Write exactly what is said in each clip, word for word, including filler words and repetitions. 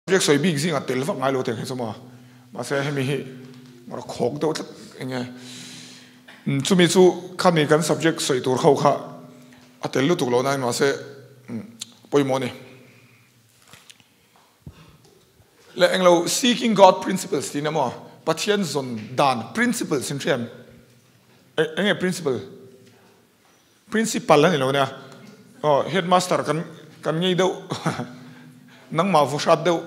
subject soi big zing a tel vak ngai lo te khesoma ma se hemi hi mara khok do tlat enge chumi chu khami kan subject soi tur khau kha a tel lu tuk lo nai ma se poimo ni le englo seeking God principles tin mo Pathian zon dan principles in threm enge principle principal ani lo na oh headmaster kan kan ngei do nang ma voshat do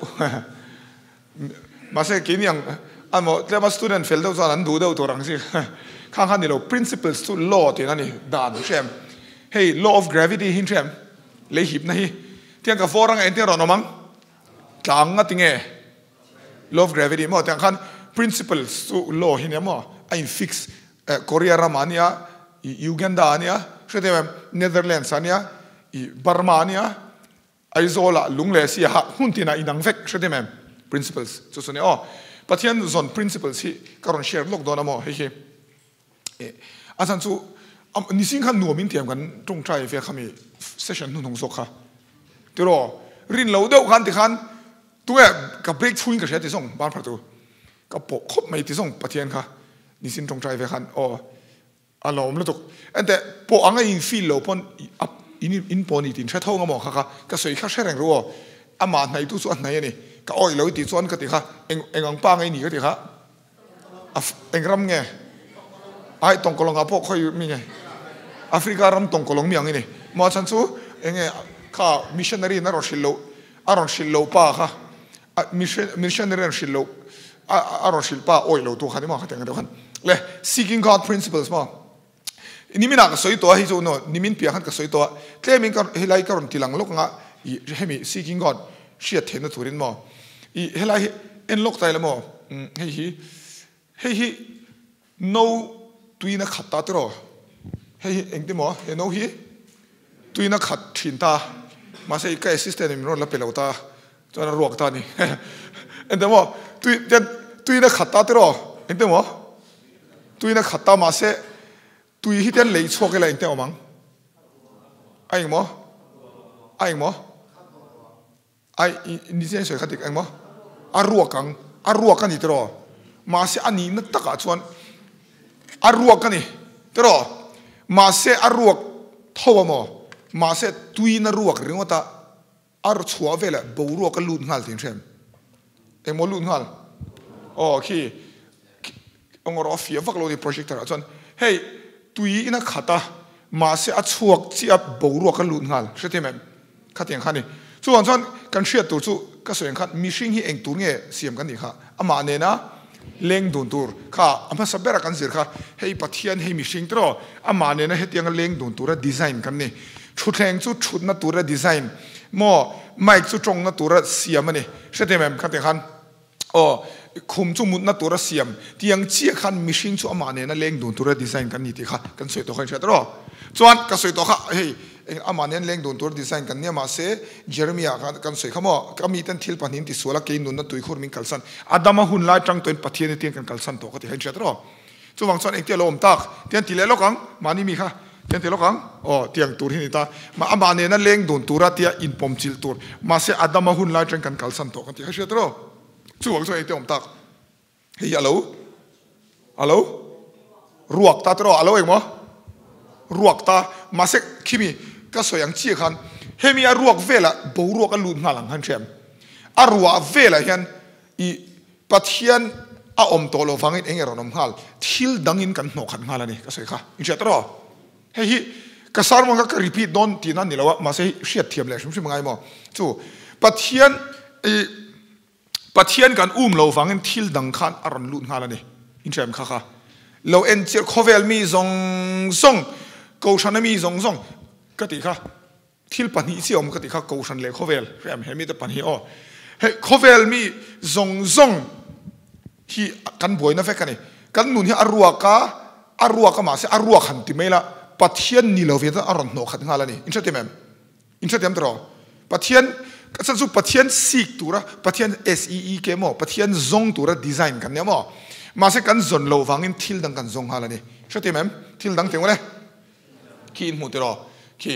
ma se kin yang amo tlema student fel do zan du do to rang si khang khan ni lo principles to law tin ani dan threm hey law of gravity hin threm le hip na hi tiang ka forang en tiang ron omang tlang nga tinge law of gravity mo tiang khan principles to law hin mo ai fix Korea Ramania Uganda ania shedem Netherlands ania Burma ania aizola lungle sia huntina inang vek shedem principles so so ne oh Pathian zone principles hi karon share lok dona mo he he asan chu nising khan nuamin tiam kan tung trai fe khami session nu nong sokha tiro rin lo do khan ti khan tuwe ka break through ka shete song ban phatu ka po khop mai ti song Pathian kha nisin tung trai fe khan oh alom lo tok ente po anga in feel lo pon in in pon it in tha thong mo kha kha ka soi kha shereng ro ama nai tu chu nai ni ka oi lo ti chuan ka ti kha eng engang pa ngai ni ka ti kha engram nge ai tong kolong apo khoi mi nge Africa ram tong kolong mi ang ni mo chan chu enge kha missionary na ro shilo aron shilo pa kha missionary ro shilo aron shil pa oi lo tu kha ni ma kha teng da khan le seeking God principles mo nimin ka soi to hi zo no nimin pia khan ka soi to claiming ka helai ka ron tilang lok nga hemi seeking God shia thena turin mo I helai en lok tai mo hei hi hei hi no tuina khata tro hei engti mo e no hi tuina khat thin ta ma sei ka assistant mi ron la pelota chana ruak ta ni ende mo tui tuina khata tro engti mo tuina khata ma se tui hi ten lei chok la engte omang ai mo ai mo ai ni chen soi khatik ai mo aruakang aruakan ni tro ma se ani na taka chuan aruak ani tro ma se aruak thowa mo ma se tuina ruak ringota ar chua vela bo ruak lut ngal tin threm e mo lut ngal oh ki ongor ofia vak lo ni projector chuan hey tui ina khata ma se a chuak chi a bo ruak lut ngal hretemem khatiang khani chuan chuan kan hriat tur chu ka soeng khat mishing hi eng tur nge siam kan ni kha ama ne na leng dun tur kha ama sabera kan zir kha hei Pathian hei mishing tro ama ne na hetiang leng dun tur design kan ni thutheng chu thut na tur design mo mic chu chong na tur siam ani hretemem khatiang khan o khum chu mut na tur siam tiang chi khan mishing chu ama ne na leng dun tur design kan ni ti kha kan soi to khan sha tro chuan ka soi to kha hei amanen leng don tur design kan ne ma se Jeremiah kan soi khamo kami tan thil panin ti sola ke nun na tui khur min kalsan adama hun la tang toin Pathian ti kan kalsan to ka ti hain chatro chu wang chon ekte lom tak tian ti le lokang mani mi kha tian ti lokang o tiang tur hin ta ma amane na leng don tura tia in pom chil tur ma se adama hun la tang kan kalsan to ka ti hain chatro chu wang chon ekte om tak hey hello hello ruak ta tro hello eng mo ruak ta ma se kimi ka soyang chi khan hemi a ruak vela bo ruak a lut ngalang han threm a ruwa vela hian I Pathian a om to lo wangin engeron om hal thil dangin kan no khan ngalani ka soi kha in chatro he hi ka sarmo ka repeat don tina nilawa ma se hriat thiam le shum shum ngai mo chu Pathian I Pathian kan um lo wangin thil dang khan aron lut ngalani in threm kha kha lo en chir khovel mi zong zong ko shanami zong zong kati kha thil pani chi om kati kha ko shan le khovel ram hemi te pani o he khovel mi zong zong hi kan boina fe kani kan nun hi arua ka arua ka ma se arua khan ti mela Pathian ni lo ve ta aron no khat ngala ni in chatem in chatem tro Pathian ka san su Pathian sik tura Pathian S E E ke mo Pathian zong tura design kan ne mo ma se kan zon lo wangin thil dang kan zong hala ni chatem thil dang te ngole ki in mu te ro ki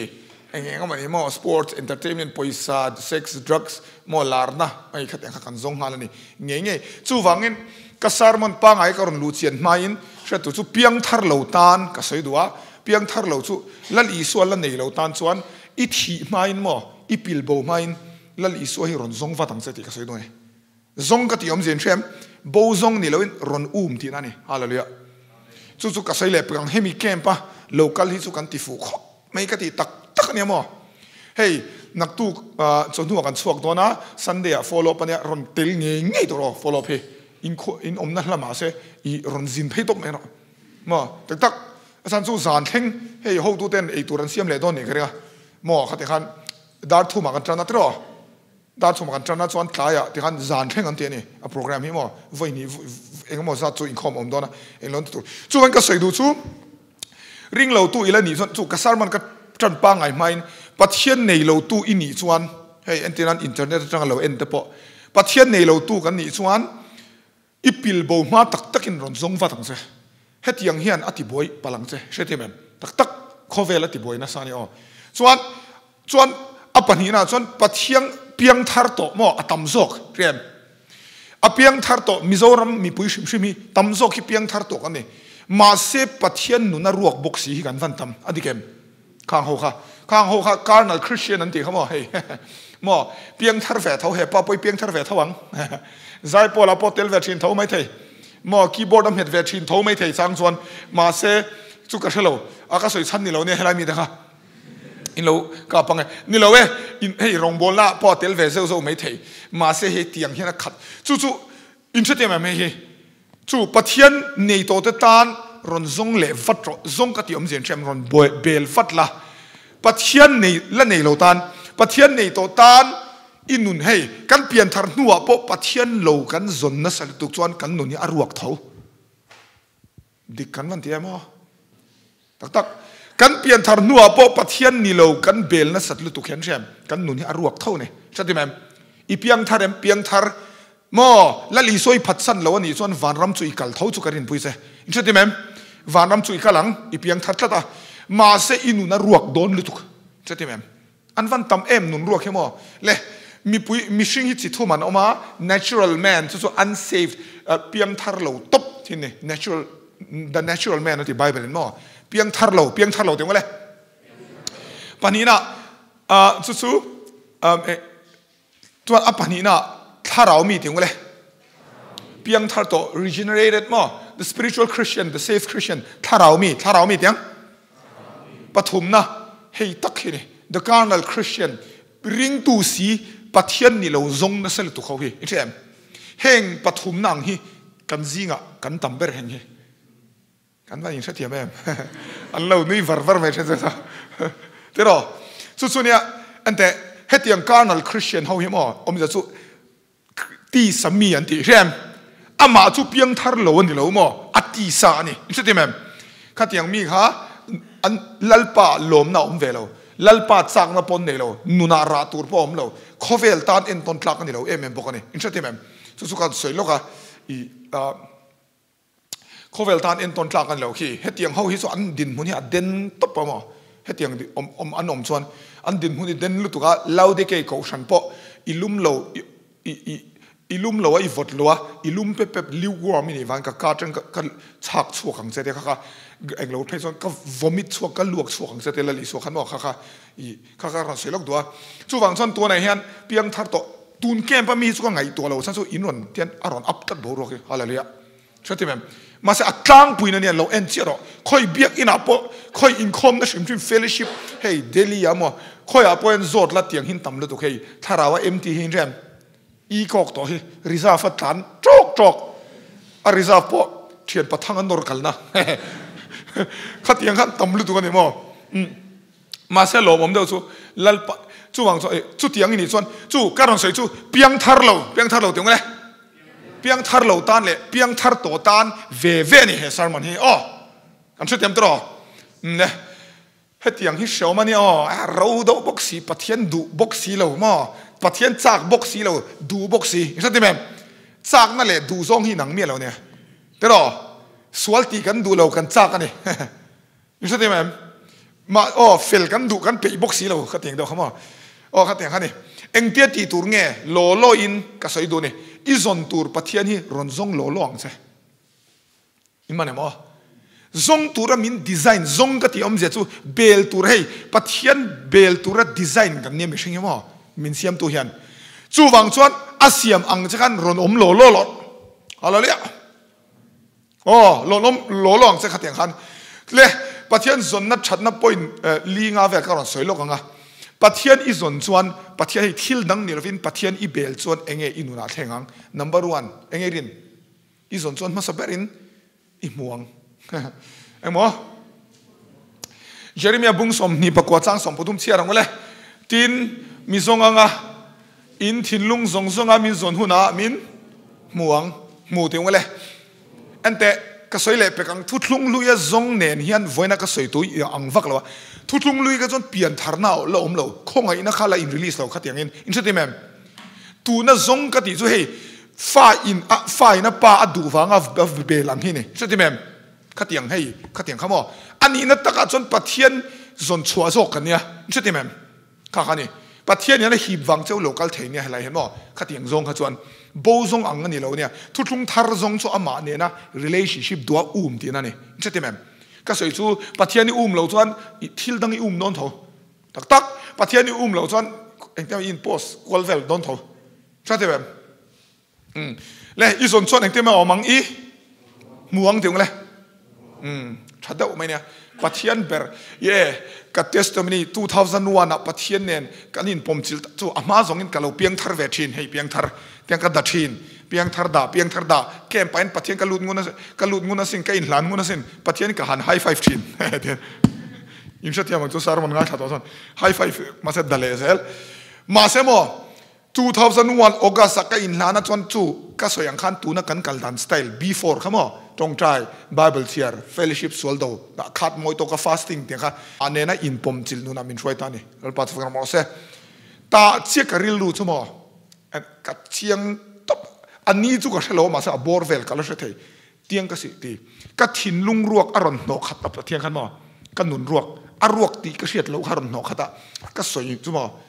ไอ้เงี้ยก็มันนี่มั่ว sports entertainment ปอยซา sex drugs มั่วลาร์นะไอ้ขัดยังขันซงฮาลนี่เงี้ยเงี้ยจู่ฟังอินก็สารมันปังไอ้ก็รอนลูเชียนมาอินเสร็จจู่เพียงทาร์เหล่าตานก็สวยดูว่าเพียงทาร์เหล่าจู่ลัลอีส่วนลันนี่เหล่าตานส่วนอีทีมาอินมั่วอีพิลโบมาอินลัลอีส่วนให้รอนซงฟัดตั้งเสติก็สวยด้วยซงก็ที่อมเจนเชมโบซงนี่เราอินรอนอุ้มที่นั่นนี่ฮาเลลูยาจู่จู่ก็สวยเลยเปลืองให้มีแคมปะ local ที่จู่กันติฟูไม่ก็ที่ตักตักเนี่ยมั่วเฮ้ยนักตู้จนหัวกันสวกตัวนะซันเดีย follow ปะเนี่ยรอนติลเงี้ยเงี้ยตัวรอ follow เพอินอินอมนั่นละมาเสอีรอนซินเพตบเนี่ยเนาะมั่วตักตักอาจารย์จู่สานเข่งเฮ้ยhow to เต้นไอตัวรันเซียมเลยตัวนี้ก็เรียกมั่วขัดที่ขันดาร์ทูมากันจันนัดรอดาร์ทูมากันจันนัดส่วนคลายอ่ะที่ขันสานเข่งกันเตียนี่โปรแกรมนี้มั่ววันนี้เองมั่วซาจู่อินคอมอมตัวนะเองล้นตัวจู่มันก็ใส่ดูจู่ริงเราตู้อีแล้วนี่ส่วนจู่กระซาร์มันก็จันปังไงไม่ปัจเจียนในเราตู้อินี่ส่วนเฮ้ยอินเทอร์เน็ตอินเทอร์เน็ตจังเราเอ็นเตปะปัจเจียนในเราตู้กันนี่ส่วนอีพิลโบมาตักตักินรอนซงฟัดทั้งเสเฮ็ดยังเฮียนอธิบอยพลังเสเช่นที่มันตักตักโคเวลอธิบอยนะสานี่อ๋อส่วนส่วนอปันหินะส่วนปัจเจียนเพียงทาร์โตมอตัมซอกเรียนอเพียงทาร์โตมิโซรัมมีปุยชิมชิมีตัมซอกที่เพียงทาร์โตกันนี่มาเสปัจเจียนนุนรวกบกสีกันฟันทำอดีเกมข้างหัวข้าข้างหัวข้าการนัลคริสเตียนนั่นตีเขาบอกเฮ้ยมอเพียงทาร์เวทเขาเฮป้าไปเพียงทาร์เวทเขาหวังใจพอเราพอเทลเวชินเท่าไม่เท่มอคีย์บอร์ดมันเห็ดเวชินเท่าไม่เท่สังส่วนมาเสจุกกระเชลอากาศสวยชั้นนี่เราเนี่ยให้เรามีนะคะอินเราก็ปังไงนี่เราเว้อินให้รองบอลละพอเทลเวเซลโซไม่เท่มาเสให้เตียงเห็นขัดจู่จู่อินเชตเตียมไม่เฮ้จู่ปะเทียนในโตเตตานรอนซงเล่ฟัดซงกติอมเสียนเชมรอนเบลฟัดละปะเทียนในและในเราตานปะเทียนในโตตานอินุนให้กันเปลี่ยนทางนัวพอปะเทียนโลกันจนนั่นสักตุกจวนกันนุนนี่อรวกเท่าดิกันวันที่มั้งตักตักกันเปลี่ยนทางนัวพอปะเทียนนี่โลกันเบลนั่นสักตุกเห็นใช่ไหมกันนุนนี่อรวกเท่าเนี่ยใช่ไหมอีเพียงทาร์เอ็มเพียงทาร์มอและลีโซยพัดสันแล้ววันนี้ส่วนวานรำจุยกัลเท่าจุกันรินปุยเซ่ใช่ไหมวานรำจุยกัลังอีเพียงทาร์ตัดมาเสอินุนอรวกโดนลุตุกใช่ไหมอันวันตำเอ็มนุนรวกแค่มอเล่มีปุยมีสิ่งที่จิตทุ่มันออกมา natural man ส่วน unsaved เพียงทาร์เราตบที่นี่ natural the natural man ที่ไบเบิลนี่มอเพียงทาร์เราเพียงทาร์เราเดี๋ยวว่าเลยปานนี้นะสุดสุดตัวอัปปานนี้นะทาร์เรามีเดี๋ยวว่าเลยเพียงทาร์โต regenerated มอ the spiritual Christian the saved Christian ทาร์เรามีทาร์เรามีเดี๋ยวปฐมนะเฮ้ยตักนี่ the carnal Christian ริงตูสีปะเทียนนี่เราจงนั่นสิตุเขาเฮ้ใช่ไหมเฮงปฐมนางฮีกันจิงอ่ะกันตั้มเบอร์เฮงฮีกันว่าอย่างเช่นที่แม่อันเรานี่วาร์วาร์ไม่ใช่ไหมเดี๋ยวสุดสุดเนี่ยอันแต่เฮติยังการนัลคริสเตียนเขาเห็นมั้ยอมจะสุตีสามีอันที่ใช่ไหมอามาจุเพียงทาร์โลนี่เรามั้ยอัติสานี่ใช่ไหมข้าที่ยังมีค่ะอันลัลปาลมน่าอมเวลลัลปาจากนับปนนี่เรานุนาราตูร์พอมเราโคเวลตานเอ็นต้นทลักนี่เราเอ็มเอ็มบอกนี่ใช่ไหมสุดสุดการสวยลูกอ่ะอีโคเวลตานเอ็นต้นทลักกันเราขี้เฮติยังเขาฮิสอันดินมันนี่อันเด่นตบปะมั้งเฮติยังอมอมอันอมส่วนอันดินมันนี่เด่นลุตุกะเล่าเด็กเกี่ยวฉันปะอีลุ่มเราอีอีอีลุ่มเราอีฟดลัวอีลุ่มเป๊ะเป๊ะลิ้ววัวมินิวันกับการจังกับฉากชั่วขังเสด็จค่ะเองเราเพลส่วนก็วอมิตชั่วก็ลวกชั่วขังเสด็จละลิชั่วขันบอกค่ะค่ะอีค่ะค่ะเราเสียลูกตัวจู่ฝังส่วนตัวไหนเฮียนเพียงทัดต่อตูนแก้มปะมีสุกไงตัวเราฉันสู้อินวันเทียนอารอนอัพตัดโบรอกอะไรเลยอะใช่ไหมมาเสียกลางปุยนั่นเนี่ยเราเอ็นเชียร์คอยเบียกอินอัพคอยอินคอมนะชิมชิมเฟลชิพเฮ้ยเดลี่อะมั้งคอยอัพเอ็นโจทย์ละเตียงหินต่ำเลยตัวเฮ้ยถ้าเราว่าเอ็มทีหินแรมอีกอกตัวเฮ้ยริซาฟัดทันจอกจอกอาริซาพอเทียนปัทังอันนอร์กันนะขัดยังขัดต่ำเลยตัวกันเนี่ยมั้งมาเสียหลอมผมเดาสู้ลัลปะจู่วังสู้จู่เตียงนี่ส่วนจู่การันใส่จู่เพียงทาร์เราเพียงทาร์เราเตียงอะไรเพียงทาร์เราตานเลยเพียงทาร์โตตานเวเวนี่เฮสาร์มันเฮอ๋ออันเช่นเตียมตรอเนี่ยเฮตียงที่เชลมันเนี่ยอ๋อเราดูบ็อกซี่ปะเทียนดูบ็อกซี่เรามั้งปะเทียนจากบ็อกซี่เราดูบ็อกซี่ใช่ไหมจากนั่นแหละดูซองที่หนังเมียเราเนี่ยแต่รอสวลตีกันดูเรากันจากกันนี่ใช่ไหม mà ô phèl căn đủ căn bị bốc xí lâu khát tiếng đâu không à ô khát tiếng khát này anh tiết ti tour nghe lô lô in cái sợi đồ này izon tour Pathian hi ron zong lô lô ang che in mà này mà zong tour min design zong cái ti om je chu bel tour hay Pathian bel tour design kan niệm sinh mà min siam tu hiền chu vang chuan asiam ang che kan ron om lô lô lót hallelujah ô lô om lô lô ang che khát tiếng khát le Pathian zon na chat na point li nga ve ka ron soi lok anga Pathian i zon chuan Pathian hi thil dang ni lovin Pathian i bel chuan enge inuna thengang number one enge rin i zon chuan ma saberin i muang emo Jeremiah bung som ni pakwa chang som putum chia rang le tin mi zong anga in thinlung zong zonga min zon huna min muang mu te ngale ante ka soi le pekang thutlung luya zong nen hian voina ka soi tu ang vak lawa thutlung lui ka chon pian tharna lo om lo khonga ina khala in release lo khatiang in in chati mem tu na zong ka ti chu he fa in a fa ina pa adu wanga of be lang hi ne chati mem khatiang hei khatiang khamo ani na taka chon Pathian zon chua zo kan nia chati mem kha khani Pathian ya na hip wang cheu local thein nia helai hen mo khatiang zong kha chuan bo zong ang ani lo nia thutlung thar zong chu ama ne na relationship dua um ti na ne chati mem ka soi chu Pathian i um lo chuan thil dang i um non tho tak tak Pathian i um lo chuan engtem in post call vel don tho chati mem um le i zon chuan engtem ma omang i muang tiung le um chada mai nia Pathian ber ye ka testimony two thousand one a Pathian nen kanin pomchil chu ama zong in kalo piang thar ve thin hei piang thar piang ka da thin piang thar da piang thar da kem pain Pathian ka lut nguna ka lut nguna sin ka in hlan nguna sin Pathian ka han high five thin im shat yam chu sar mon nga tha ton high five ma se dale sel ma se mo two thousand one August ka in hlana chon chu ka soyang khan tu na kan kaldan style before khamo tong trai Bible cheer fellowship soldo da khat moi to ka fasting te kha anena in pom chil nu na min roi ta ni al pat fa mo se ta che ka ril lu chumo ka chiang top ani chu ka shelo ma sa bor vel ka la thei tiang ka si ti ka thin lung ruak aron no khat ta thiang khan mo ka nun ruak a ruak ti ka hriat lo haron no khata ka soi chumo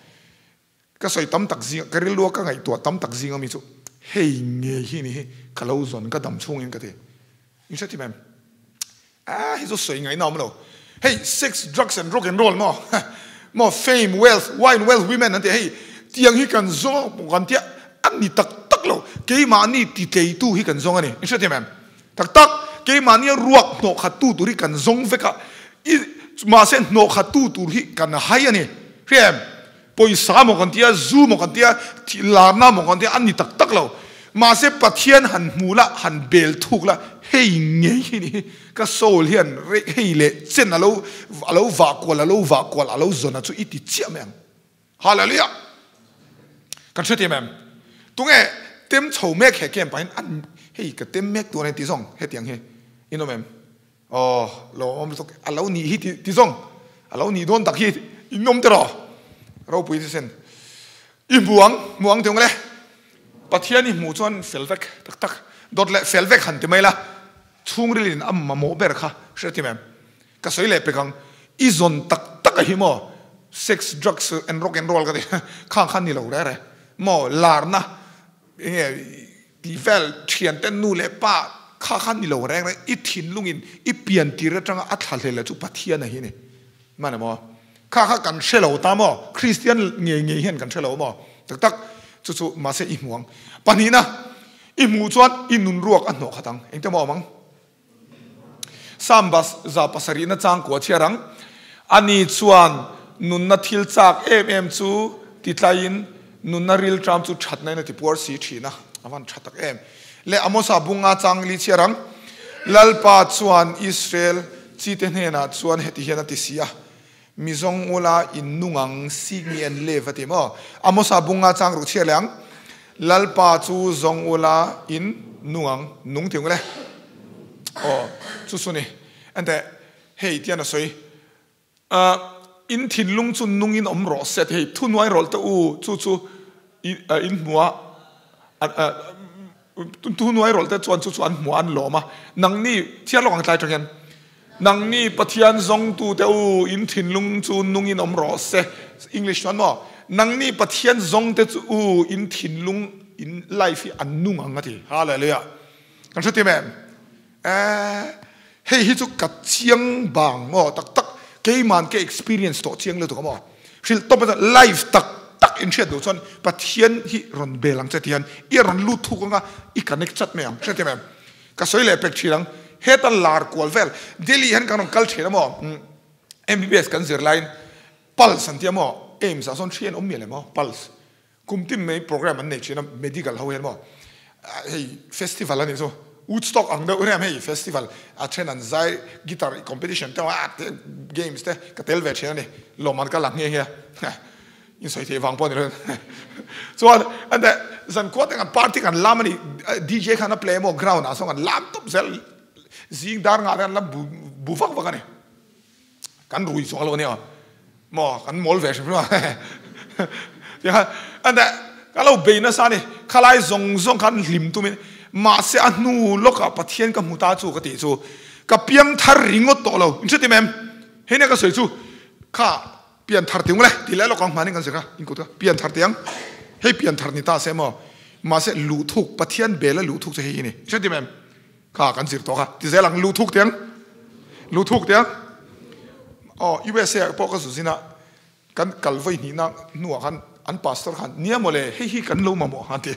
ka soi tam tak zi ka ril lu ka ngai to tam tak zi ngami chu hei nge hi ni ka lo zon ka dam chung in ka te you said to him, ah, he's also saying, I know, hey, sex, drugs, and rock and roll, more, more fame, wealth, wine, wealth, women, and hey, tiang he can zong, gantia, ani tak tak lo, kay mani titay tu he can zong ani, you said to him, tak tak, kay mani ruak no khatu tu he can zong veka, masen no khatu tu he can hay ani, him, poi sa mo gantia, zu mo gantia, lana mo gantia, ani tak tak lo, mase Pathian han mula han bel thuk la hei nge ni ka soul hian re hei le chen alo alo va kwal alo va kwal alo zona chu iti chiam em hallelujah kan chete mem tunge tem chou mek he kem pain an hei ka tem mek tu ne ti song he tiang he ino mem oh lo om tok alo ni hi ti song alo ni don tak hi inom tero ro pui sen i muang muang tiang le Pathian i mu chuan felvek tak tak dot le felvek han ti mai la chung rilin am ma mo ber kha sheti mem ka soi le pekang i zon tak tak hi mo sex drugs and rock and roll ka ti khang khan ni lo re re mo lar na e di vel thian ten nu le pa kha khan ni lo re re i thin lungin i pian ti re tanga a thal le chu Pathian a hi ni ma na mo kha kha kan shelo ta mo Christian nge nge hian kan shelo mo tak tak chu chu ma se i muang panina i mu chuan i nun ruak an no khatang engte mo mang sambas za pasari na chang ko chiarang ani chuan nun na thil chak em em chu titlain nun na ril tram chu that nai na ti por si thina awan thatak em le amosa bunga chang li chiarang lalpa chuan Israel chi te hena chuan heti hena ti sia mizong ula in nungang signian levati mo amosa bunga chang ru chialang lalpa chu zong ula in nungang nung tiung le oh chu suni ante hei tiana soi uh in thin lung chu nung in om ro set hei thu noi rol ta u chu chu in muwa tu noi rol ta chuan chu chuan muan lo ma nang ni chiar lo ang tlai tang นังนี่ปะเทียนซงตูเตอูอินทินลุงจูนุงอินอมรอเซ English นั่นมั้งนังนี่ปะเทียนซงเตอูอินทินลุงอินไลฟ์อันนุ่งอังกฤษฮาเลลูยากันสุดที่แม่เออเฮ้ยฮิจุกัดเชียงบางมั้งตักตักเกี่ยมันเกี่ย experience ต่อเชียงเลยถูกมั้งสิลต้องเป็นไลฟ์ตักตักอินเชียดูส่วนปะเทียนฮิรอนเบลังเจติยันอีรอนลูทุกงะอีกันเน็กชัดไหมอ่ะใช่ไหมก็สวยเลยเป็กชีรังเฮตัลลาร์กวลเวลเดลี่เห็นกันองคัลเชนะมั้งเอ็มบีบีเอสกันเซอร์ไลน์พัลสันติมั้งเอ็มส์ส่วนเชียนอมเมียเลยมั้งพัลส์คุมทีมไม่โปรแกรมมันเนี่ยเชียน medical เขาเห็นมั้งเฮ้ยเฟสติวัลนี่soวูดสต็อกอังเดอร์เรื่องเฮ้ยเฟสติวัลอาเชนันไซกีตาร์คอมเพติชันแต่ว่าเกมส์เต้ก็เทลเวชเชนนี่ลมมันก็หลังเงี้ยยิ่งสวยที่ฟังพอนี่เลยส่วนอันเดสันกวดกันปาร์ตี้กันลามันนี่ดีเจขันนับเพลย์โมกราวน์อ่ะส่งกันลามตุ๊บเซลซิงดาร์งานแล้วบุบุฟักฟักกันนี่กันรุยส่งเราเนี่ยมอกันมอลเวชใช่ไหมอย่างอันเดก็เราเบนัสนี่ขลายส่งส่งกันลิมตุ้มิมาเสียนูโลกปะเทียนกับมุตาจูกติจูกับเพียงทาริงก็โตเราอินเสติแมมเห็นเนี่ยก็สวยจูข้าเปลี่ยนทาร์ติงเลยทีแรกเรากองมานี่กันสิครับอินกุตเปลี่ยนทาร์ติงให้เปลี่ยนทาร์นิตาเสมอมาเสียลูทุกปะเทียนเบลและลูทุกจะให้นี่ใช่ไหมแมข้ากันสิตัวข้าที่เสียหลังลูทุกเตียงลูทุกเตียงอ๋อยูเอสเอพวกก็สุดสินะกันกัลไฟนี่นักหนัวกันอันพาสตอร์กันเนี่ยโมเลยให้ฮีกันรู้มาหมดฮันที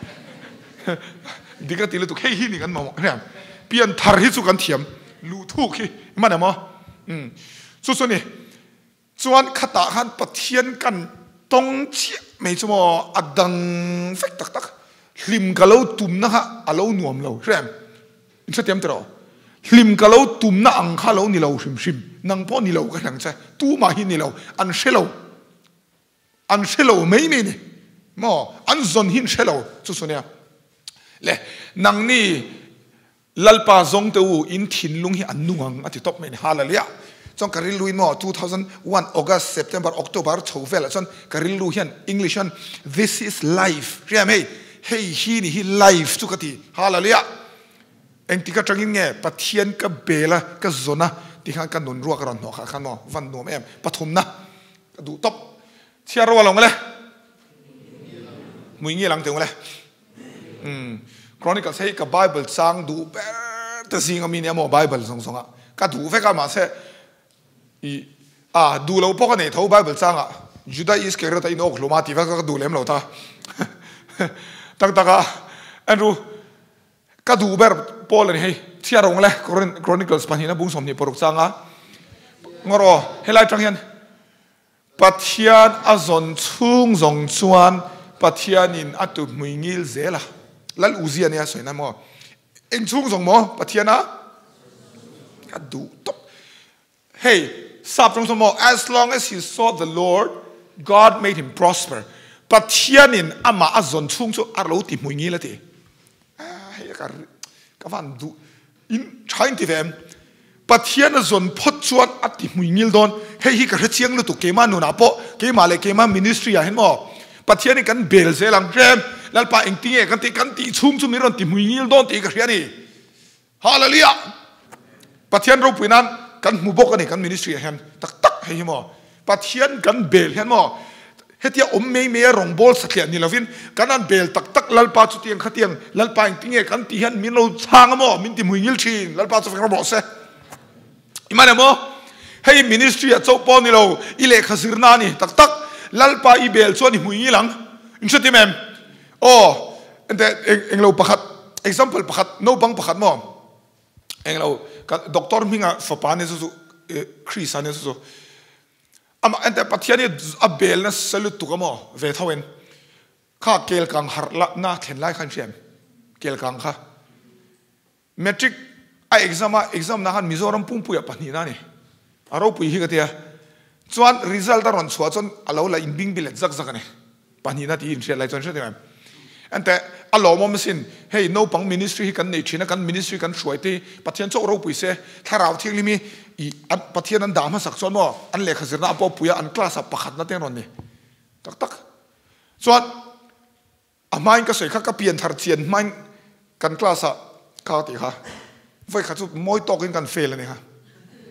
ดีก็ตีเลยตุกให้ฮีนี่กันมาหมดเนี่ยเปลี่ยนทาร์ฮิสุกันเทียมลูทุกฮีมันอะไรมั้งอืมสุดๆนี่ส่วนขตาขันปะเทียนกันตรงเชี่ยไม่ใช่มั้งอัดดังเฟกตักตักลิมกะเลาตุ่มนะฮะอาเลาหน่วมเราใช่ไหมอินสเตมตรอลิมกะเลาตุ่มนะอังคาเลานี่เราชิมชิมนังพ่อนี่เรากันหลังใจตู้มาหินนี่เราอันเชลเราอันเชลเราไม่มีนี่มั้งอันซอนหินเชลเราสุดๆเนี่ยเล่นังนี่ลัลปาซงเตอูอินทินลุงฮีอันนุ่งอันที่ท็อปไม่ฮาเลลูยาจนการิลุยมั้งtwo thousand one August September Octoberชาวเวลจนการิลุยฮัน English ฮัน This is life เรียกไหมเฮ้ยฮีนี่ฮี life ทุกทีฮาเลลูยาเอ็งที่ก็จังยิ่งเงี้ยปะเทียนก็เบล่ก็โซนะที่ข้างกันนุนรัวกันหนอข้างนอวันหนอมเอ็มปฐมนะดูท็อปเชียร์รัวลงเลยมุ้ยงี้หลังถึงเลยอืม Chronicle ใช้กับ Bible สร้างดูแบบแต่สิ่งมีเนี่ยมั้ง Bible สองๆอ่ะก็ดูเฟกันมาเสอีอ่าดูเราพวกนี้ทั่ว Bible สร้างอ่ะยูดาอิสเกเรตอินโอกลมาที่ว่าก็ดูเล่มเราท่าตั้งแต่ก็อันรู้ก็ดูแบบพอเลยให้เชียร์ลงเลย Chronicle สปันนี้นะบุ้งสมนี่ปรุกสร้างอ่ะงอรอเฮลัยจังยันปัทยานอาซอนชุ่งจงชวนปัทยานินอัตุมุยงิลเซล่ะแล้วอุเซียเนี่ยสวยนะมั้งเอ็งชุ่งจงมั้งปัทยานะก็ดูต๊อปเฮ้ยสับตรงสมอง as long as he saw the Lord God made him prosper ปัทยานินอามาอาซอนชุ่งชั่วอาร์ติมุยงิลละทีเฮ้ยก็ก็ฟังดูอินใช่ที่เฟมปัทยานอาซอนพดชวนอัติมุยงิลโดนเฮ้ยก็เชียงลุตุเกมานุนาโปเกมาเลยเกมามินิสทรีอะเห็นมั้งปัทยานี่กันเบลเซลังเรมแล้วป้าเองตีเอกันตีกันตีชุ่มชุ่มมีรอนตีมุยงิลโดนตีกันเชียนี่ฮาเลลูยาปัทยานรูปวินันกันมุบกันนี่กันมินิสทรีเห็นตักตักให้มั้งปัทยานกันเบลเห็นมั้งเฮติยาอมเมย์เมย์รองบอลสักอย่างนี่ละวินกันนั่นเบลตักตักแล้วป้าจุดเตียงขัดเตียงแล้วป้าเองตีเอกันตีเห็นมินเราช่างมั้งมินตีมุยงิลชีนแล้วป้าจะฟังเราบอกเสอิมันมั้งให้มินิสทรีเจ้าปอนี่เราอิเลขสิรนานี่ตักตักลัลปาอีเบลส่วนนี่มุยหลังอินสติแมมโอ้แต่เองเองเราประคัด example ประคัดโนบังประคัดมั้งเองเราด็อกเตอร์มิงอ่ะฝปานเนี่ยสุดคริสเนี่ยสุดอ่ะมาแต่ปัจจัยนี้อับเบลเนี่ยสลุดตุกมั้งเวทเวนข้าเกลกังหาร์ละน่าเห็นไล่ขันเชียมเกลกังข้าเมทริกไอ exam อ่ะ exam นะฮันมิโซรัมปุ่งปุยปนีนั่นนี่อารมณ์ปุยฮิกเตียจวน result ตอนชัวจนอาเราละอินบิงบิลจักจักเนี่ยปนีนั่นที่อินเชียร์อะไรจนใช่ไหมอันแต่อาเรามองไม่สินเฮ้ยโนปัง ministry กันในชีนกัน ministry กันช่วยที่ปัจจัยโจเราปุยเสถ้าเราที่ลิมีอันปัจจัยนั้นด่ามาสักส่วนมั้งอันเล็กขนาดนั้นพอปุยอันคลาสประคัดนั่นเองนนนี่ตักตักจวนอ่ะไม่ก็สวยข้าก็เปลี่ยนทาร์เทียนไม่กันคลาสข้าตีค่ะไว้ข้าจะมวยตอกกันเฟลเลยนี่ค่ะ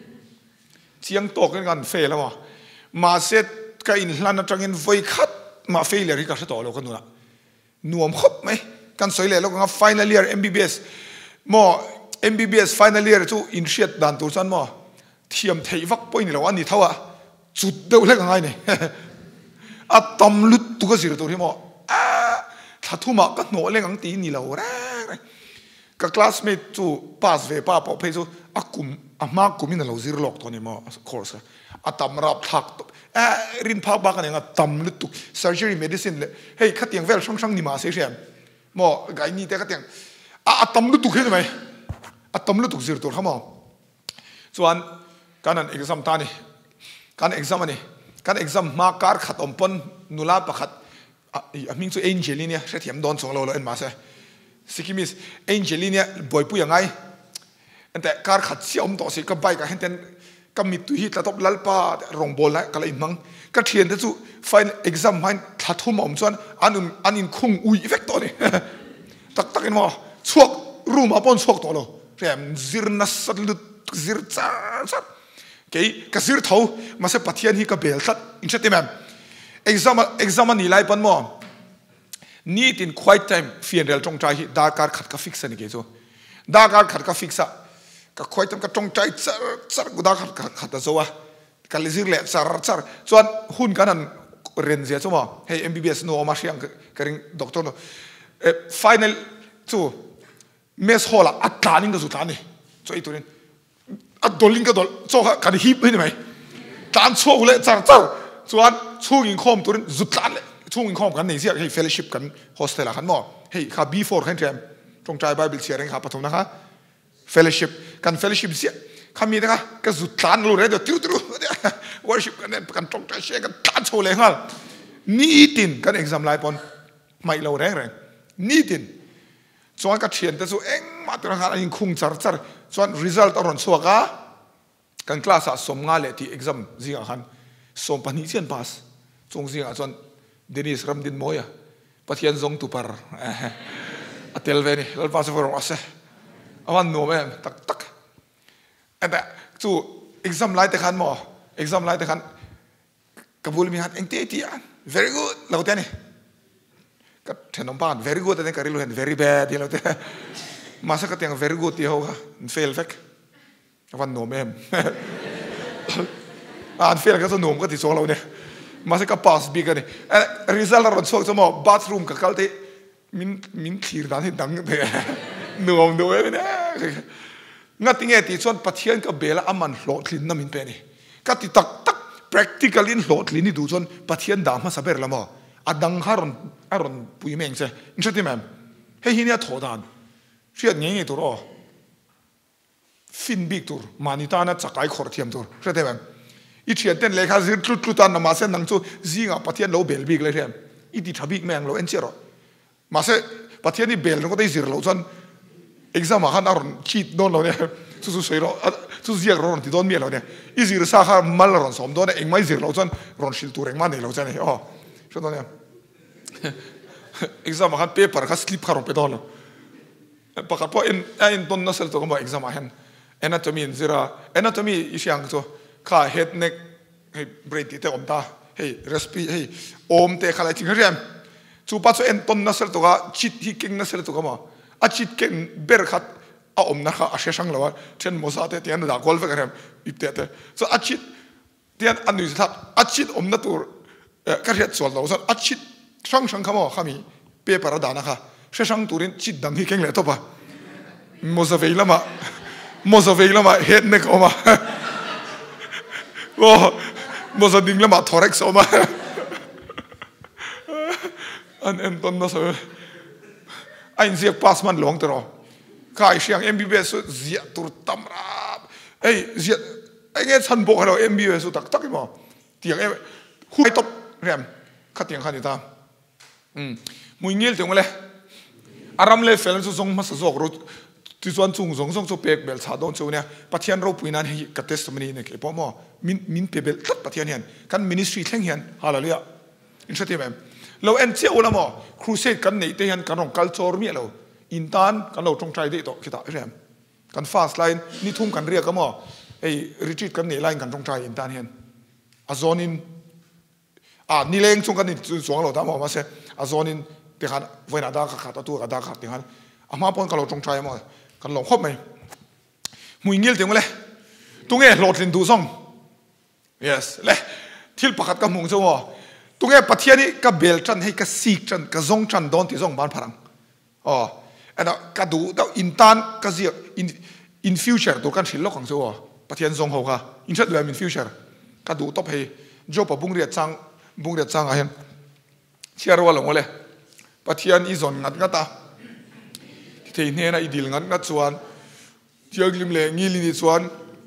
เชียงตกกันกันเฟลแล้วมั้งมาเสร็จก็อินลันจังเงินไฟคัดมาเฟลเลยที่กัดต่อเรากันนู่นละหน่วมครบไหมกันสวยเลยเราก็ final year เอ็ม บี บี เอส มอ เอ็ม บี บี เอส final year จู่อินเชียดดันตัวฉันมอเทียมเทวักป่วยนี่เราอันนี้เท่าอ่ะจุดเดียวเล็กง่ายนี่อะตำลุดตัวก็สิรตัวที่มออ่ะถ้าทุ่มก็หน่วเล็กอังตีนี่เราแรงก็คลาสเมทจู่ pass เวป้าพอเพจู่อะกุมอะมากกุมินเราซิรล็อกตัวนี้มอ course อะตำรับทักเอ่อรินพักบ้ากันยังอะตำลุดตุก surgery medicine เลยเฮ้ยขัดยังเวลช่างช่างนี่มาเสียเสียมอไงนี่แต่ขัดยังอะตำลุดตุกเห็นไหมอะตำลุดตุกซิรตัวเขามอส่วนการนั้น exam ตานี่การ exam นี่การ exam มาการขัดอมปนนุลาประขัดอ่ะมิงจู่ angel เนี่ยเสียเทียมโดนส่งเราเลยเอ็นมาเสียสิกิมิส angel เนี่ยบ่อยปุยยังไงแต่การขัดเสียอมต่อสิก็ไปกันเห็นแต่ก็มีตุยที่ตบลัลป้ารองบอลแล้วก็เลยมังก็เทียนที่จู่ไฟน์ exam ให้ทัดทุ่มอมส่วนอันนู้นอันนี้คงอุย effect ตัวนี้ตักตักกันว่าชวกรูมาปนชวกตัวเราเรียมซิร์นัสสัตลุดซิร์จ้าจ้าเก๋ก็ซิร์เท่ามาเสปัทเทียนที่ก็เบลสัตอินเชติแมม exam exam นี่ไล่ปันมั่วนี่ติน quiet time ฟินเรลจงใจดาการขัดก็ฟิกซ์นี่เก๋จู่ดาการขัดก็ฟิกซ์ก็คอยทำก็จงใจซาซากูได้ขัดขัดตัวซัวก็เลยสิเล่ซาซาส่วนหุ่นกันนั้นเรียนเสียชั่วโมงเฮ้ย เอ็ม บี บี เอส โน้มาเชียงก็เรียนด็อกเตอร์โน้เอ่อ final จู่เมสฮอลล์อัดตานิ่งก็สุดท้ายนี่จู่ไอ้ตัวนี้อัดดอลลิงก็ดอลจู่กันฮิปเห็นไหมตานชั่วกูเลยซาซาส่วนช่วงยิงคอมตัวนี้สุดท้ายเลยช่วงยิงคอมกันนี่เสียเฮ้ย fellowship กัน hostel กันมั่วเฮ้ยข้า before ขันเทียมจงใจไบเบิลเชียร์เองข้าปฐมนะคะfellowship กัน fellowship เสียข้ามีนะคะก็สุดท้ายรู้เลยเดี๋ยวติ้วติ้ว worship กันเนี่ยกันตรงใจเชียร์กันตานโชว์เลยฮะนี่ตินกัน exam ไลน์ปอนไม่เราแรงแรงนี่ตินส่วนก็เชียนแต่ส่วนเอ็งมาตัวนั้นยิงคุ้งจัดจัดส่วน result อรอนสัวก้ากันคลาสสมงานเลยที่ exam สิงหันสมปนิเชียน pass ส่งสิงหันส่วนเดนิสรัมดินโมยาพัทยานซงตุปาร์อัตเตลเวนี่เรา pass for usอาวันโน้มเองตักตักแต่จู่ exam ไล่แต่ขันหมอ exam ไล่แต่ขันกับบุลมีหัดเองเตะที่อัน very good เราเตะนี่ก็เห็นน้องป้าน very good แต่เนี่ยก็เรียกว่า very bad ที่เราเตะมาสักก็ยัง very good ที่เขาค่ะ fail เฟกอาวันโน้มเองอ่าน fail ก็จะโน้มก็ติดโซ่เราเนี่ยมาสักก็ pass บีกันนี่ result เราส่งสมอง bathroom กับเขาเตะมินมินขีดด้านที่ดังเตะหนุ่มด้วยเนี่ยงั้นที่ไงที่ส่วนปัจจัยกับเบลล์อามันหลอดลิ้นน้ำมินเป็นนี่ก็ที่ตักตัก practically หลอดลิ้นนี่ดูส่วนปัจจัยดามาสับเบลล์ละมั้งอดังฮารอนฮารอนปุยเมงเซ่ไม่ใช่ที่แม่เฮ้ยที่นี่ถอดานเชื่อเงี้ยตัวรอฟินบิกตัวมานิตานะจักไอขอร์เทียมตัวใช่ที่แม่อีเชียนเต้นเลยค่ะซิร์ทุทุตานมาเส้นนังจู่ซิงอ่ะปัจจัยเราเบลบิกเลยเทียมอีที่ทับบิกแมงเราเอ็นเจอร์มาเส้นปัจจัยนี่เบลเราก็ได้ซิร์เราส่วนexam มาขันอารมณ์ชีดโดนเราเนี่ยสู้ๆสวยเราสู้ๆเสียเราที่โดนเมียเราเนี่ยอีสิรสาขามัลเราสมโดนเองไม่สิเราจนรอนชิลตัวเองมันเนี่ยเราจะเนี่ยอ๋อใช่ตอนเนี้ย exam มาขันเปเปอร์ก็สลิปขารมไปโดนเราปกติพอเอ็นเอ็นต้นนั่นเสร็จตัวก็มา exam มาเห็น anatomy สิระ anatomy อีเสียงตัวข้า head neck ให้ brain ที่เตะอมตาให้ respire ให้อมเตะอะไรจริงเหรอเนี่ยจู่ปัจจุบันต้นนั่นเสร็จตัวก็ชิดที่เก่งนั่นเสร็จตัวก็มาอาชิตเก่งเบอร์ขัดอาอมนะคะอาเชชังเลยวะเช่นโมซาเตที่อันด่ากอลฟ์กันครับอิบเตะส่วนอาชิตที่อันอันนี้สักอาชิตอมนั่นตัวเอ่อการเรียนส่วนเราส่วนอาชิตช่างช่างขโมยขามีเปเปอร์ด่านะคะเชชังตัวนี้ชิดดังที่เก่งเลยตัวปะโมซาเวลมาโมซาเวลมาเฮดเนกออกมาโอ้โมซาดิงละมาทอร์เร็กซ์ออกมาอันเอ็นต้นนั่นสิไอ้เสียพาสมันหลงตลอดข้าไอ้เสียง เอ็ม บี บี เอส เสียตัวตั้มรับไอ้เสียไอ้เงี้ยฉันบอกให้เรา เอ็ม บี บี เอส ตักตักอีกมั้งเตียงไอ้หุ้ยตบเรียมขัดเตียงขัดนี่ตามอืมมุ้ยเงี้ยถึงมาเลยอารามเลยเฟลน์ส่งมาสกรู้ที่ส่วนส่งส่งส่งส่งเปกเบลชาดอนส่งเนี่ยปัจจัยเราปุยนั้นให้กัดเทสต์มันนี่เนี่ยเพราะมั่วมินมินเปเบลตัดปัจจัยเนี่ยกันมินิสทรีแท่งเหียนฮาลาเลียอินชัดเจนไหมเราเอ็นเซียอุลามะครูเซดกันในเตียนกันรองคัลเจอร์มีเราอินทานกันเราจงใจได้ต่อคิดอะไรกันฟาสไลน์นี่ทุ่มกันเรียกกันมั่ว ei retreat kan nei line kan tong trai in tan hen a zone in a ni leng chung kan ni chuang lo ta mo ma se a zone in ti khan voina da ka kha tu ka da kha ti khan ama pon ka lo tong trai mo kan lo khop mai mui ngil te ngole tunge lot lin du song yes le thil pakhat ka mung chaw tunge pathiani ka bel chan hei ka sik chan ka zong chan don ti zong ban pharang oh ana ka du da intan ka zi in in future to kan thil lo khang chaw pathian zong ho ka in chat in future ka du top hei job bung ria chang bung ria chang a hen chiar wa lo ngole pathian i zon ngat ngata thei ne na idil ngat ngat chuan chiang lim le ngil ni chuan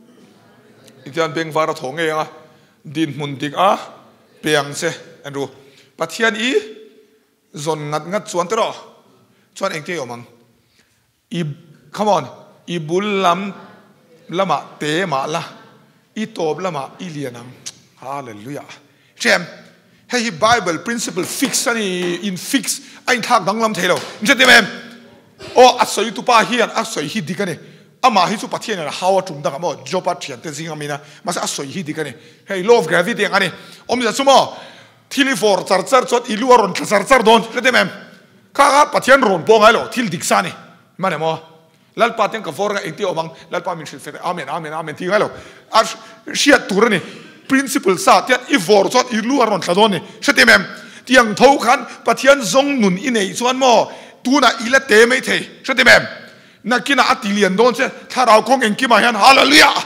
itian beng vara thong e a din mun dik a piang se anru pathian i zon ngat ngat chuan tro chuan engke omang i come on i bulam lama te ma la i tob lama i lianam hallelujah chem hey bible principle fix ani in fix ain thak danglam thelo njete mem o asoi tu pa hian asoi hi dikane ama hi chu pathian na hawa tum da mo jopa thian te zinga mina mas asoi hi dikane hey law of gravity ngani om ja sumo thili for char char chot ilu ron char char don njete mem ka ga pathian ron po ngalo thil diksani mane mo lal pateng ka for ga ekti omang lal pa min shil amen amen amen ti ngalo ar shia turani principle sa tiat i for chot ilu ron thadon ni njete mem tiang tho khan pathian zong nun inei chuan mo tuna ila te mai the njete mem nakina atilian don se tharau kong engki ma hian hallelujah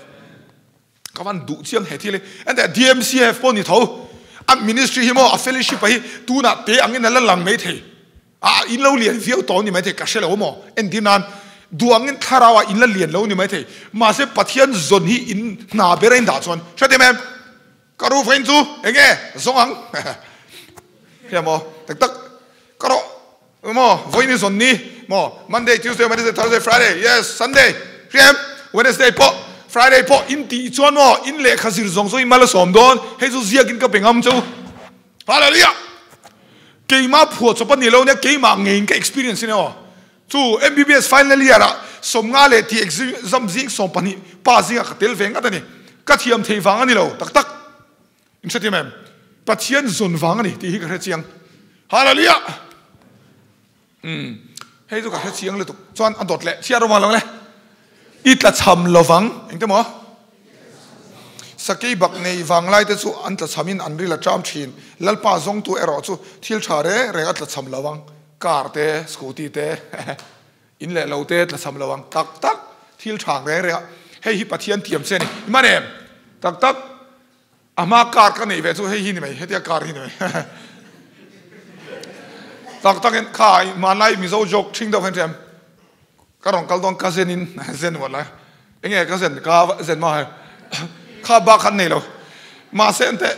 kawan du chiang he thile and the D M C F poni tho a ministry hi mo a fellowship hi tuna te angin la lang mai the a in lo lian fiau to ni mai the ka shelo mo en dinan duangin tharawa in la lian lo ni mai the ma se pathian zon hi in na beren da chon chate mem karu fain chu enge zong ya mo tak tak karo mo voini zon ni mo Monday Tuesday Wednesday Thursday Friday yes Sunday rem Wednesday po Friday po in ti chuan mo in le khazir zong so in mal som don he chu ziak in ka pengam chu hallelujah keima phu cho pan ni lo ne keima ngein ka experience ne o chu M B B S final year som nga le ti exam zing som pani pa zinga ka tel veng atani ka thiam thei wang ani lo tak tak in chati mem pathian zon wang ani ti hi ka chiang hallelujah um hei chu ka chiang le tu chuan an dot le chiar ma long le itla cham lovang engte mo sakei bak nei wang lai te chu an tla chamin an rila tram thin lalpa zong tu ero chu thil thare renga tla cham lawang car te scooty te in le lo te tla cham lawang tak tak thil thang re re hei hi pathian tiam se ni mane tak tak ama car ka nei ve chu hei hi ni mai hetia car hi ni mai tak tak en khai manai mi zo jok thing da phem ka rong kal dong ka zen in zen wala enge ka zen ka zen ma kha ba khan nei lo ma sen te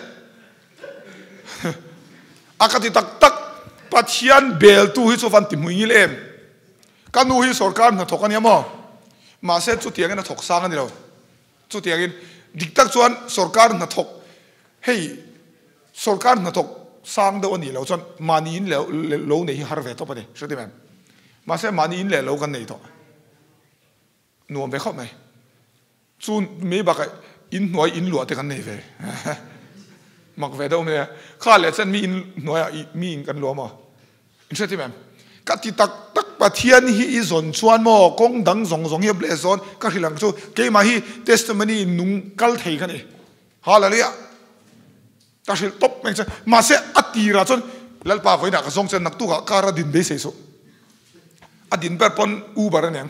akati tak tak pathian bel tu hi so van ti mui ngil em ka nu hi sarkar na thokani mo ma se chu tiang na thok sang ani lo chu tiang in dik tak chuan sarkar na thok hei sarkar na thok sang do ani lo chon mani in lo lo nei har ve to pa ni shoti mem ma se mani in le lo kan nei to nuam ve khop mai chu me ba ka in noi in lo te kan nei ve mak ve do me kha le chen mi in noi mi in kan lo mo in shoti mem ka ti tak tak pathian hi i zon chuan mo kong dang zong zong ye ble zon ka hilang chu ke ma hi testimony nung kal thei kan ni hallelujah ta shil top me ma se atira chon lalpa voina ka zong chen nak tu ka kara din be se so adin per pon uber ne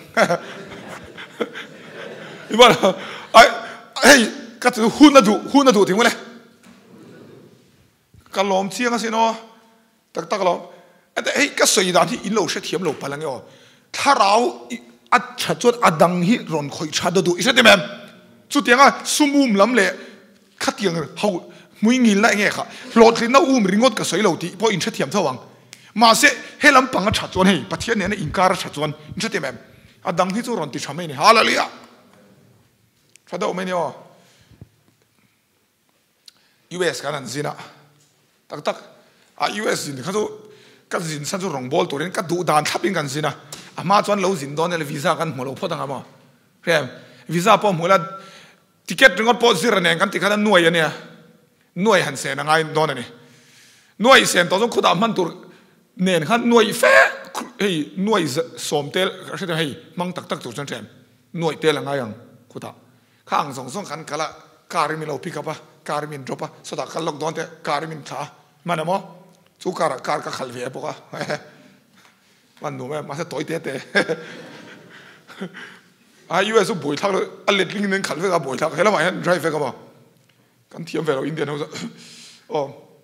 ibal ai hey ka tu hun na du hun na du ting mole ka lom chiang asino tak tak lo ate hey ka soi dan hi in lo she thiam lo palang yo tharau at cha chot adang hi ron khoi cha do du isa de mem chu tianga sumum lam le khatiang hau mui ngil la nge kha lot rin na um ringot ka soi lo ti po in che thiam thawang ma se helam panga cha chon hei pathian ne na inkar cha chon in che mem adang hi chu ron ti chamai ni hallelujah thada o menio U S kanan zina tak tak a U S zin kha chu ka zin sa chu rong bol torin ka du dan thapin kan zina ama chon lo zin don le visa kan molo phodang ama rem visa po mula ติเก็ตถึงก็โพสต์ระเนงกันติดขนาดหน่วยเนี่ยหน่วยหันเสียนง่ายโดนนี่หน่วยเสียนต่อต้องขุดอ่ำมันตัวเนียนขันหน่วยแฝงเฮ้ยหน่วยสมเตลใช่ไหมเฮ้ยมังตักตักตัวจังเชนหน่วยเตลง่ายยังขุดอ่ะข้างสองสองขันกะละการมินเราพิกับปะการมินจบปะสุดท้ายกันล็อกดอนเตะการมินขามันอะมั้งสุการการก็ขัลเวียปะมันหนูแม่มาสะต่อยเตะเตะอายุเอสุบุยทักเลยอันเล็กลิงนึงขัลเวกับบุยทักเห็นแล้วไหมฮะ drive กับมั้งกันเทียมเวลาอินเดียเขาจะโอ้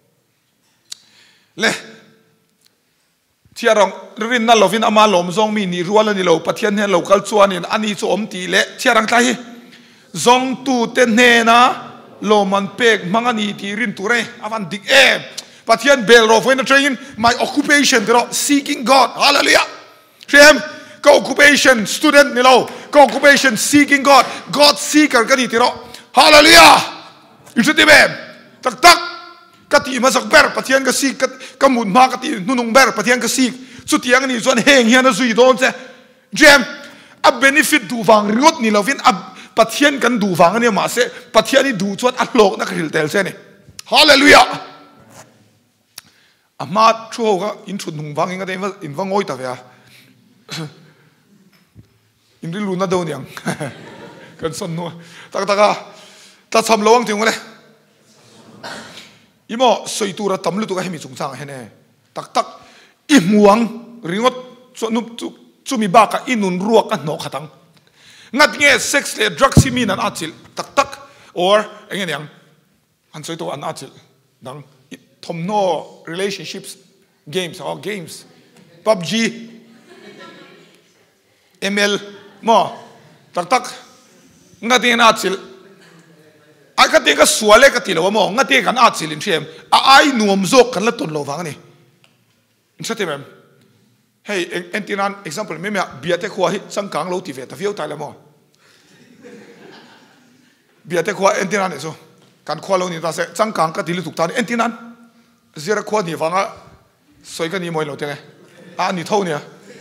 เล่เที่ยรงรินนั่นเราฟินอามาลมซองมีนี่รัวแล้วนี่เราปะเทียนเนี่ยเราคัลชัวนี่อันนี้โจมตีเละเที่ยรงใจซองตูเตนเนนะโลมันเป็กมังอันนี้ที่รินตัวเร่อวันดิกเอปะเทียนเบลโรฟเวนเทรน my occupation ที่เรา seeking God hallelujah เชื่อมก็ occupation student นี่เราก็ occupation seeking God God seeker กันนี่ที่เรา hallelujah อยู่ที่เดิมตักตักกติมาสักเบอร์ปะเทียนก็ซีกกมุนมากตินุ่งเบอร์ปะเทียนก็ซีกสุดที่อย่างนี้ส่วนเฮงเฮียนสุยโดนเจ้เจมอับเบนิฟิตดูฟังริงดนี่เราฟินอับปะเทียนกันดูฟังเนี่ยมาเสปะเทียนนี่ดูส่วนอัลโลกนักฮิลเตลเซนี่ฮาเลลูยาอามาชัวก็อินชุดนุ่งฟังอินก็ได้ว่าอินฟังโอยตาเวียอินริลูน่าโดนยังกันสนุกตักตักอ่ะตัดสำรองถึงวันเลยอีโม่สวยตัวระตำลุตัวก็ให้มีสงสารให้แน่ตักตักอีหมวงริงว่าส่วนนุ่มจุมีบ้ากับอีนุนรัวกันหนอกขัดังงัดเงี้ยเซ็กซ์เลยดรักซิมีนันอาจิลตักตัก or อย่างเงี้ยอันสวยตัวอันอาจิลดังทอมโน่ relationships games or games พับจี เอ็ม แอล โม่ตักตักงัดเงี้ยอาจิลไอ้กันเด็กก็สวยเลยกันทีละว่ามองงั้นเด็กกันอาจสิลินเชียมไอ้หนุ่มโจกกันละตุนโลฟังนี่อินสตาแกรมเฮ้ยเอ็นตีนัน example ไม่มีเบียร์เตะขวาสังกังเราทีเวตาฟิวตายแล้วมั้งเบียร์เตะขวาเอ็นตีนันเนี่ยสิการขวาเรานี่ตาเสสังกังก็ทีละถูกทานเอ็นตีนันเสียขวานี่ฟังอ่ะสวยกันนี่มวยเราเจ๊อ่ะนี่เท่าเนี่ย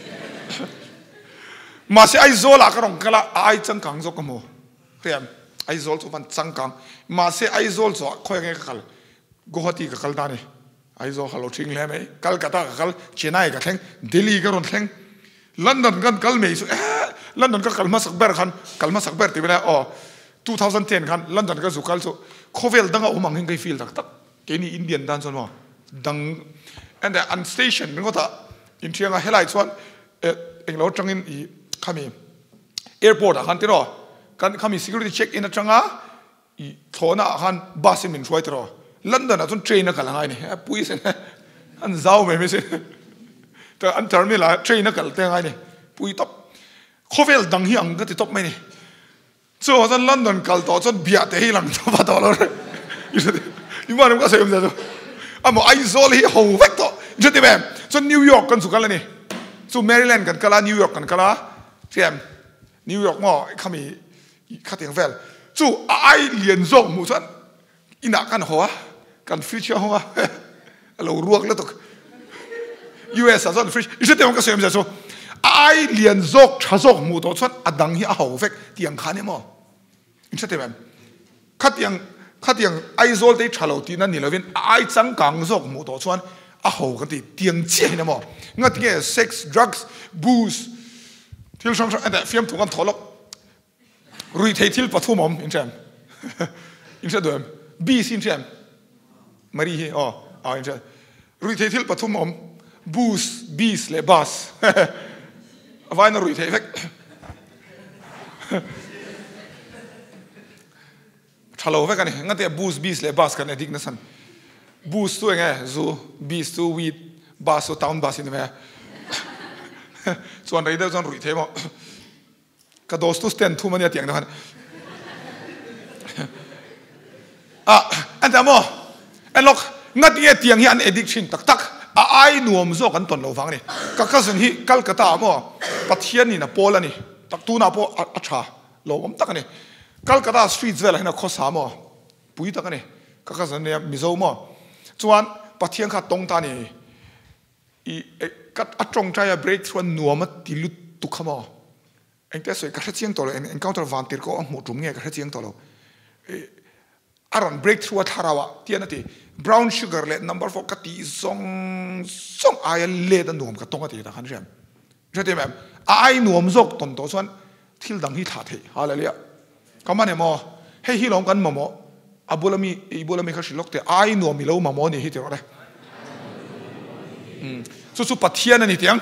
มาเสียไอ้โซล่ะก็ร้องกันละไอ้สังกังโจกมั้งเรียมไอโซลสุวรรณสังกังมาเสไอโซลสวะคอยกันกันกุฮาตีกันกันตานี่ไอโซลฮัลโหลชิงเลยไหมกัลกัตตากันเชนายกันแข่งเดลีกันรอนแข่งลอนดอนกันกันไม่สุเอ๊ะลอนดอนก็กัลมาสักเบอร์กันกัลมาสักเบอร์ที่เป็นอะไรอ๋อสองพันสิบกันลอนดอนก็สุกัลสุโคเวลดังเอามังเฮงไกฟิลตักตักแกนี่อินเดียนดันส่วนว่าดังอันเดอร์อันสเตชันนึกว่าถ้าอินเทียงอะเฮลัยส่วนเออเอ็งเราจังอินอีขามีแอร์พอร์ตอะคันที่รอกันขามี security check in จังอ่ะอีโถน่ะคันบัสมินช่วยตลอดลอนดอนอ่ะจนเทรนนักกันอะไรนี่ปุ้ยเส้นอันเจ้าไม่ไม่ใช่แต่อันเทอร์มิลาเทรนนักกันแต่ไงนี่ปุ้ยท็อปโคเวลดังเฮียงก็ติดท็อปไหมนี่ส่วนจนลอนดอนกันต่อจนเบียดที่หลังท็อปตลอดเลยยิ่งว่ามันก็เสียมใจตัวอ่ะมันไอโซลีโฮเวกต์จุดที่แบบจนนิวยอร์กกันสุกันเลยนี่ส่วนแมริแลนด์กันก็ละนิวยอร์กกันก็ละเสียมนิวยอร์กมั่วเขามีขัดเตียงเฟลจู่ไอเลียนส่งหมู่ส่วนอินักกันหัวกันฟิชเชอร์หัวเรารวกแล้วตุก ยู เอส ส่วนฟิชอีกเรื่องมันก็เสียมใจจู่ไอเลียนส่งชาส่งหมู่ตัวส่วนอดังที่เอาเฟกเตียงขันเนี่ยมั่วอีกเรื่องขัดเตียงขัดเตียงไอโซลได้ชาโลตีนั่นนี่เราเป็นไอจังกังส่งหมู่ตัวส่วนเอากันที่เตียงเจี๊ยเนี่ยมั่วงั้นที่เซ็กซ์ดรักส์บูสที่เราชอบอันแต่ฟิล์มถูกกันถอดล็อกรุยเททิลปฐุมอมอินเชมอินเชมเดิมบีสินเชมมารีอ๋ออ๋ออินเชมรุยเททิลปฐุมอมบูสบีสเลบัสวายนรุยเทเฟกชาโลเฟกันนี่งั้นแต่บูสบีสเลบัสกันเอดิกนั่นสันบูสตัวไงซูบีสตัววีดบัสตัวทาวน์บัสนี่ไหมส่วนไรเดอร์ส่วนรุยเทมอกระโดดสตูสเตนทูมันเนี่ยเตียงนะครับอ่ะอันแต่โมอันล็อกงัดเนี่ยเตียงที่อันเอดิกชินตักตักไอ้หนุ่มโซกันตอนเราฟังนี่ก็ก็สิ่งที่กัลกัตตาโมปัทเทียนนี่นะโปลนี่ตักตูน่าโปอัชชาเราผมตักนี่กัลกัตตาสตรีทเวลาให้นักข้อสามโมปุยตักนี่ก็ก็สิ่งเนี่ยมิโซโมส่วนปัทเทียนข้าตรงตานี่อีกัดอัดตรงใจอะเบรกส่วนหนุ่มมันติลุตุกขโมเองแต่สวยกระเทียงตัวเราเองเองก้าวตัววานติดก็เอาหมดจุ่มเงี้ยกระเทียงตัวเราอารัน breakthrough ทาราวะที่นั่นที่ brown sugar เล number four ก็ตีซองซองไอ้เลดันหนุ่มก็ต้องก็ตีตะขันเชื่อมใช่ไหมไอ้หนุ่มซกตนโตส่วนที่ดังที่ถาดที่ฮาเลลูยาก็มันเนี่ยมอให้ฮิลองกันมอมออับุลามีอับุลามีเขาสิลกแต่ไอ้หนุ่มมีเล่ามอมอนี่ฮิตอะไรสุดสุดปัทเทียนนี่ที่ยัง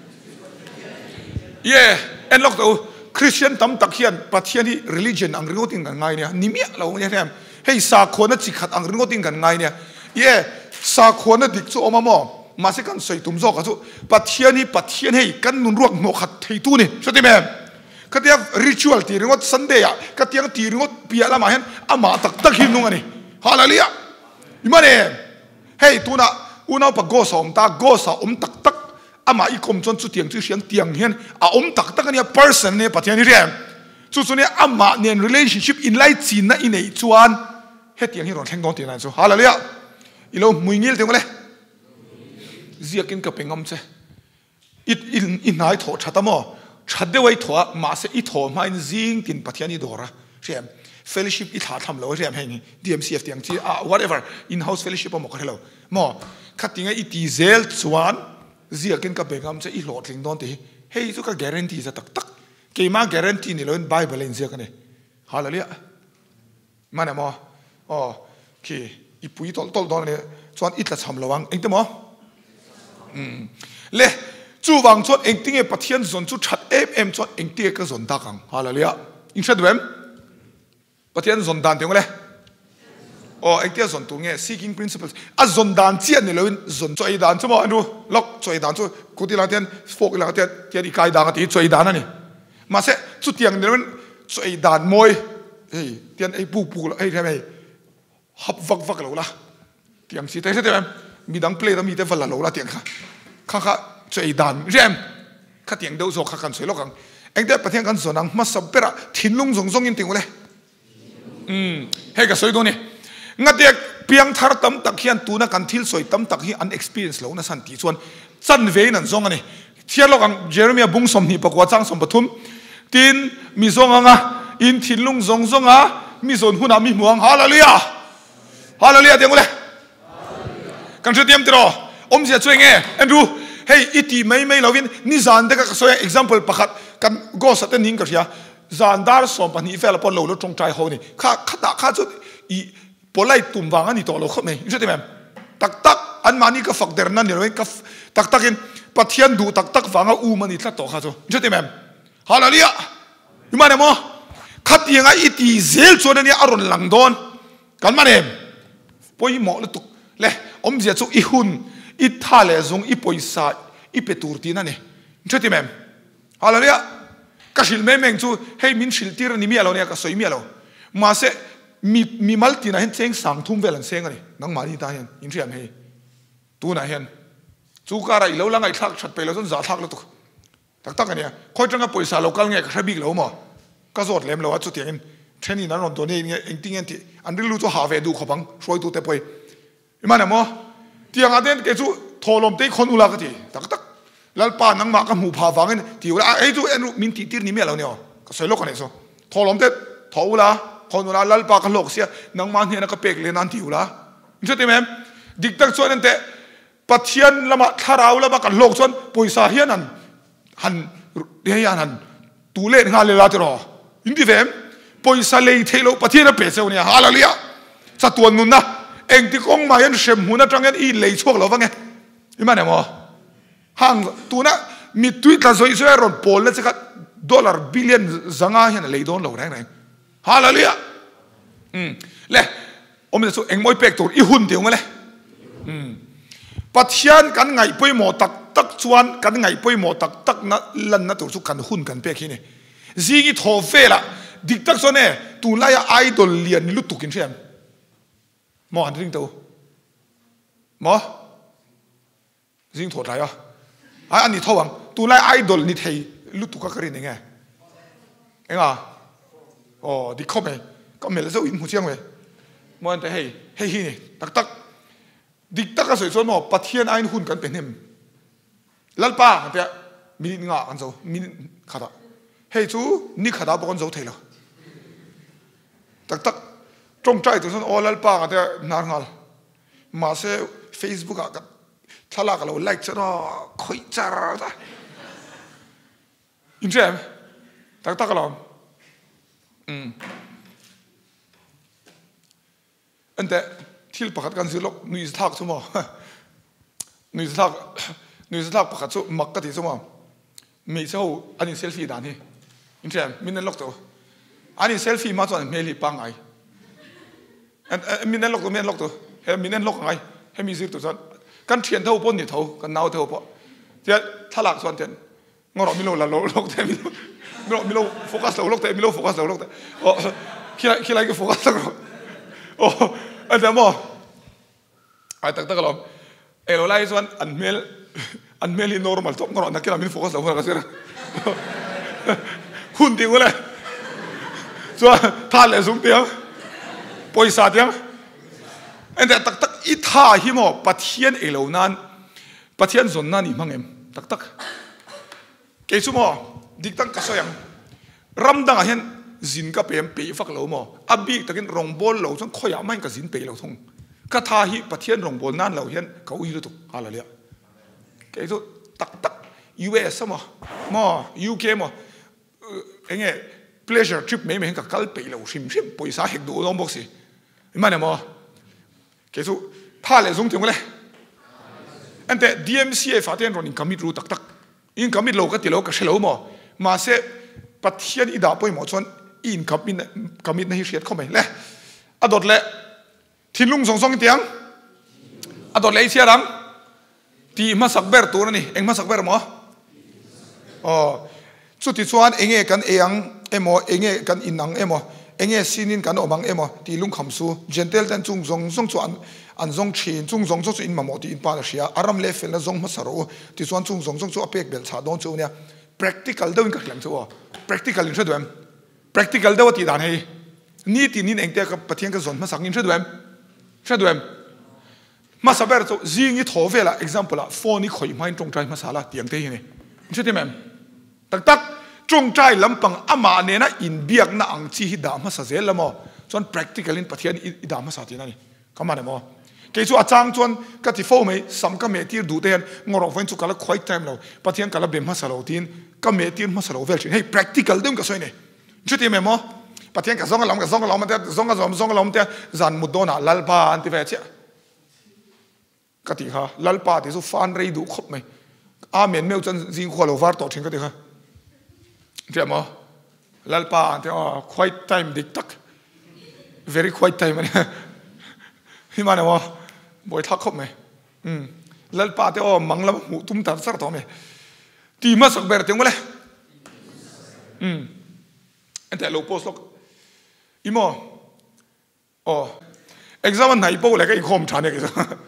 เย่เอ็นล็อกตัวคริสเตียนตั้มตักเขียนปัทเทียนที่ religion อังกฤษติงกันไงเนี่ยนิมิตเราเนี่ยแทมให้สาคนนั้นจิขัดอังกฤษติงกันไงเนี่ยเย่สาคนนั้นดิกโซอมามอมาสิกันใส่ตุ้มโซกันสุปัทเทียนนี่ปัทเทียนให้กันนุนรวกโนขัดที่ตู้นี่ใช่ไหมก็เดียก ritual ตีริงว่า Sunday อ่ะก็เดียกตีริงว่าเปียละมาเห็นอามาตักตักหินนุ่งอันนี้ฮาเลลูยาอีมันเนี่ยเฮ้ยตัวน่ะอุณาปะโกสอมตาโกสอมตักตักอามาอีกคมจนสุดเตียงจุดเสียงเตียงเห็นอาอมตักตักเนี่ย person เนี่ยปัทเทียนนี่เรียนจุดสุดเนี่ยอามาเนี่ย relationship in life จีนนะอินไอจวนเฮ็ดเตียงที่เราแข่งกันตีนั่นสุฮาเลลูยาอีโลมุยงิลเตียงอะไรเสียกินกับเป็นงอมเสอิอินอินไหนถอดชัดมั้งชัดเดียวไอ้ถอดมาเสอิถอดมาอินซิงกินปัทยานี่ดอระใช่ไหม fellowship อิถาทำแล้วใช่ไหมนี่ ดี เอ็ม ซี เอฟ เตียงที่อ่า whatever in house fellowship เอาหมดกันแล้วมั้งขัดยังไงอิตีเซลชวนเสียกินกับเป็นงอมเสอิหลอดลิงดอนตีเฮ้ยสุกก็ guarantee จะตักตักเกี่ยมา guarantee นี่เราเป็น Bible เล่นเสียกันเนี่ยฮาเลลูยามันเนี่ยมั้งอ๋อโอเคอีปุยตอลตอลดอนเนี่ยชวนอิตละทำระวังเองแต่มั้งเล่จู่วางชดเองติ้งเอปะเทียนส่วนจู่ชัดเอฟเอ็มชดเองติ้งก็ส่วนตากังฮาเลลูยาอิงชัดเวมปะเทียนส่วนดานเตียงเลยโอ้เองติ้งส่วนตัวเงี้ย seeking principles อ่ะส่วนดานเจียนเนี่ยเราส่วนจ่อยดานใช่ไหมอันดูล็อกจ่อยดานจู่กูที่เราเทียนโฟกเราเทียนเทียนอีกายดานกันที่จ่อยดานนั่นนี่มาเสจู่เตียงเนี่ยมันจ่อยดานมวยเฮ้ยเทียนไอ้ปูปูละไอ้ทำไมฮับฟักฟักเราละเตียงสิแต่ใช่ไหมมีดังเพลย์แล้วมีแต่ฟันละเราละเตียงค่ะข้าข้าใจดันเรียมข้าเตียงเดาโซข้ากันสวยโลกังเอ็งเด็กประเทศกันส่วนนังมาสับเปร่าทิ้งลุงส่งส่งยินติงเลยอืมเฮ้ยก็สวยตัวนี้งัดเด็กเพียงทาร์ตั้มตักเฮียนตัวนักการทิลสวยตั้มตักเฮียน unexperienced แล้วนะสันติส่วนจันเวนันส่งอันนี้เทียนโลกังเจอร์มีบุ้งสมนีปกว่าจ้างสมปทุมตินมีส่งอ่ะอินทิ้งลุงส่งส่งอ่ะมีส่วนหุ่นมีหมวงฮาเลลูยาฮาเลลูยาเตียงเลยกันช่วยเตรียมตัวอมเสียช่วยไงเอ็นดูเฮ้ยอิติไม่ไม่เราวินนี่จานเด็กก็สวย example ประคัดกันก็สัตย์นิ่งกันเสียจานดาร์สอมปันนี้เฟลปอนโลแล้วจงใจเขานี่ข้าข้าตาข้าจุดอีปอไลตุ่มวางอันนี้ตัวเราเขาไม่ใช่ไหมตักตักอันมานี่ก็ฝักเดรนั่นเดี๋ยวไว้ก็ตักตักินปัทเทียนดูตักตักฟังเอาอูมันนี่ทัดต่อข้าจุดใช่ไหมฮาเลลูยาอีมันเนี่ยมั้งขัดยังไงอิติเซลชวนนี่อารมณ์หลังโดนกันมาเนี่ยพออีหมอแล้วตุกเล่อมเสียจุอีหุ่นอีท่าเลซงอีปอยซาอีเปตูร์ตีนั่นเองใช่ไหมฮาเลลูยาก็สิลเมมงจูเฮ้ยมินสิลตีร์นี่มีอะไรเนี่ยก็สวยมีอะไรมาเสมีมีมัลตินะเห็นเสียงสังทุ่มเวลันเสียงอะไรนังมาดีตาเห็นอินเทียนเฮ้ยตัวไหนเห็นจูการอีแล้วลังไอ้ทักชัดไปแล้วจนจ่าทักแล้วตุกตักตักกันเนี่ยคอยจังกับปอยซาเราก็เงี้ยก็ใช้บิ๊กแล้วมั้งก็สอดเล็มแล้วว่าจุดเตียงเช่นนี้นั่นตัวนี้เนี่ยเองติ้งเงี้ยที่อันนี้รู้ตัวหาเวดูขบังช่วยตัวเตะไปมันเนี่ยมั้งที่ยังอาเดนเกจูทอลมเตะคนอุลากะทีตักตักแล้วป่านังมากับหมู่ผาฟังกันที่อุลาไอ้จูเอ็นมินตีตีนี่มีอะไรเนี่ยก็สวยโลกกันเนี่ยโซ่ทอลมเตะทออุลาคนอุลาแล้วป่ากันโลกเสียนังมันเนี่ยนักเปกเลยนันที่อุลาใช่ไหมดิกตักส่วนนั้นเตะปัทเทียนละมาทาราวละมากันโลกส่วนปุยสาเฮียนันหันเฮียนันตูเล่งานเลยละจะรออินดิเฟมปุยสาเลยเทโลปัทเทียนเปเซวเนี่ยฮาลาเลียสัตว์นุนนะเองที่กงมายันเชมหูน่าจังยันอีเลยช่วงเราฟังไงอีมันเนี่ยมั้งห่างตัวน่ะมีทวิตละสวยๆรอนโพลแล้วจะกัดดอลลาร์บิลเลียนสังหารยันเลยโดนเราแรงแรงฮาลาเลียอืมเล่อมจะสู้เองมวยเป็กตัวอีหุ่นเดียวมั้งเลยอืมปัจจัยกันไงป่วยหมอตักตักชวนกันไงป่วยหมอตักตักนั่นลันนั่นตัวสุกันหุ่นกันเป็กที่นี่ซีกิทอเฟล่ะดิกตักส่วนเนี่ยตัวไล่ไอดอลเลียนลุตุกินเช่นมอหันริงตัวมอริงถอดไรอ่ะอันนี้ทวังตัวไล่ไอดอลนี่เทลุตุกกระรินยังไงเอ็งอ่ะอ๋อดิคอมเองก็ไม่เลยจะอิ่มหัวเชียงเว้ยมอหันแต่เฮ้ยเฮ้ยนี่ตักตักดิกตักก็สวยส่วนมอปัทเทียนไอ้หุ่นกันเป็นเห็มลัลป้าเปียมินิงากันโซมินิขาดเฮ้ยจูนี่ขาดบอกกันโซเทล่ะตักตักจงใจตัวฉันโอลล์ป้ากันแต่นานงัลมาเซเฟซบุ๊กกันถ้าลากเราไลค์จะรอคุยจ้าจ้ะอินเทอร์เน็ตตักตักเราอืมอันแต่ที่ประกาศกันสิลูกนุ้ยสทักสมอนุ้ยสทักนุ้ยสทักประกาศสุมักกะทิสมอมีเจ้าอันนี้เซลฟี่ด่านนี่อินเทอร์เน็ตมินนั่นลูกตัวอันนี้เซลฟี่มาจนเมลีปังไงอันมินนั่นลูกตัวมินนั่นลูกตัวเฮ้มินนั่นลูกไงให้มีสิทธิ์ตัวฉันกันเทียนเท่าปนนี่เท่ากันนาวเท่าปะเจ้าถ้าหลักส่วนเทียนงอเราไม่รู้ละเราเราแต่ไม่รู้เราไม่รู้โฟกัสเราเราแต่ไม่รู้โฟกัสเราเราแต่โอ้คิดอะไรคิดอะไรก็โฟกัสเราโอ้อันแต่หมอไอ้ตั้งแต่ก็เราเออเราไล่ส่วนอันเมลอันเมลี่ normal จบงอเรานักกีฬาไม่โฟกัสเราเราก็เสียหุ่นติ้งเลยส่วนท่าเลยสูงเตี้ยปอยสาดยังอันแต่ตักตักอีท่าหิมอปัทเทียนเอลวนั้นปัทเทียนส่วนนั้นอีมังเอ็มตักตักเกี่ยสุมอดิกตั้งกระสยังรำดังเห็นจินกับเปมปีฟักเหลวมออับบีตะกินรองบอลเหลวจนข่อยไม่กับจินเปเหลวทงกระทาหิปัทเทียนรองบอลนั้นเหลวเห็นเขาอีรุตุอะไรเลยเกี่ยสุตักตักยูเอสมอมอยูเคมอเอ็งเงี้ย pleasure trip ไม่ไม่เห็นกับกัลเปเหลวชิมชิมปอยสาเหตุดูน้องบอกสิมันเนี่ยมอเกี่ยสุท่าเลยสูงถึงเลยอันแต่ ดี เอ็ม ซี เอฟ ฟาเทียนรอนอินคามิดรู้ตักตักอินคามิดโลก็ติโลก็เชลล์มอมาเสปัทเทียนอีดาปอยหมอชวนอินคามิดคามิดในเชียดเข้าไปเลยอดอดเลยทิ้งลุงสองสองเตียงอดอดเลยเชียรังที่มาสักเบอร์ตัวนี่เอ็งมาสักเบอร์มออ๋อสุดที่ชวนเอ็งเอกันเอียงเอ็มอเอ็งเอกันอินนังเอ็มอเอ็งเอซีนินกันอบังเอ็มอที่ลุงคำสูเจนเทลตันจุงจงจงชวนอันจงชินจุงจงจงอินมาหมดที่อินปาเลเซียอารามเลฟเฟลจงมาสรุที่ชวนจุงจงจงชวนเปกเบลชาดอนจูเนี่ย practical เดินกับหลังชัว practical อินเทอร์เน็ต practical เดินว่าที่ด่านให้นี่ที่นี่เองเดียกับปะเทียนกับส่วนมาสักอินเทอร์เน็ตเทอร์เน็ตมาสับเบอร์ตัวจีนี่ทอเวล่ะ example ละโฟนนี่คอยไม่ตรงใจมาสาละเตียงเตี้ยนี่อินเทอร์เน็ตตักตักจงใจลำปังอามาเนี่ยนะอินเบียกน่าอังจีฮิดามาสเซลละมั้งส่วน practical อินปะเทียนอิดามาสาที่นั่นนี่คำมันเนี่ยมั้งเกี่ยวกับอาจารย์ชวนก็ที่โฟมไม่สัมก็เมตีร์ดูเตียนงอเราฟังสุกแล้วคอยไทม์เราปะเทียนก็แล้วเบมมาสลาวทีนก็เมตีร์มาสลาวเวลชินให้ practical เดิมก็สวยเนี่ยชุดที่เมมอปะเทียนก็ส่งกันลำก็ส่งกันลำมันเตะส่งกันลำส่งกันลำมันเตะจันมุดโดน่ะลัลปาอันที่เวชก็ที่ค่ะลัลปาที่สุดฟันเรย์ดูครบไหมอาเมนเมลจนจิงขวาเราฟาร์ต่อทิ้งก็ที่ค่ะเจ้ามั้งลัลปาอันที่อ๋อ quiet time ดิกตัก very quiet time มันที่มันเนี่ยมั้งบ่อยทักครบไหมอืมลัลปาที่อ๋อมังแล้วหูตุ้มตาสักต่อไหมที่มาสักเบอร์ถึงมาเลยอืมอันแต่โลโพสต์อีโมอ๋อ exam ไหนโป้เลยก็อีกคมชาเนี่ย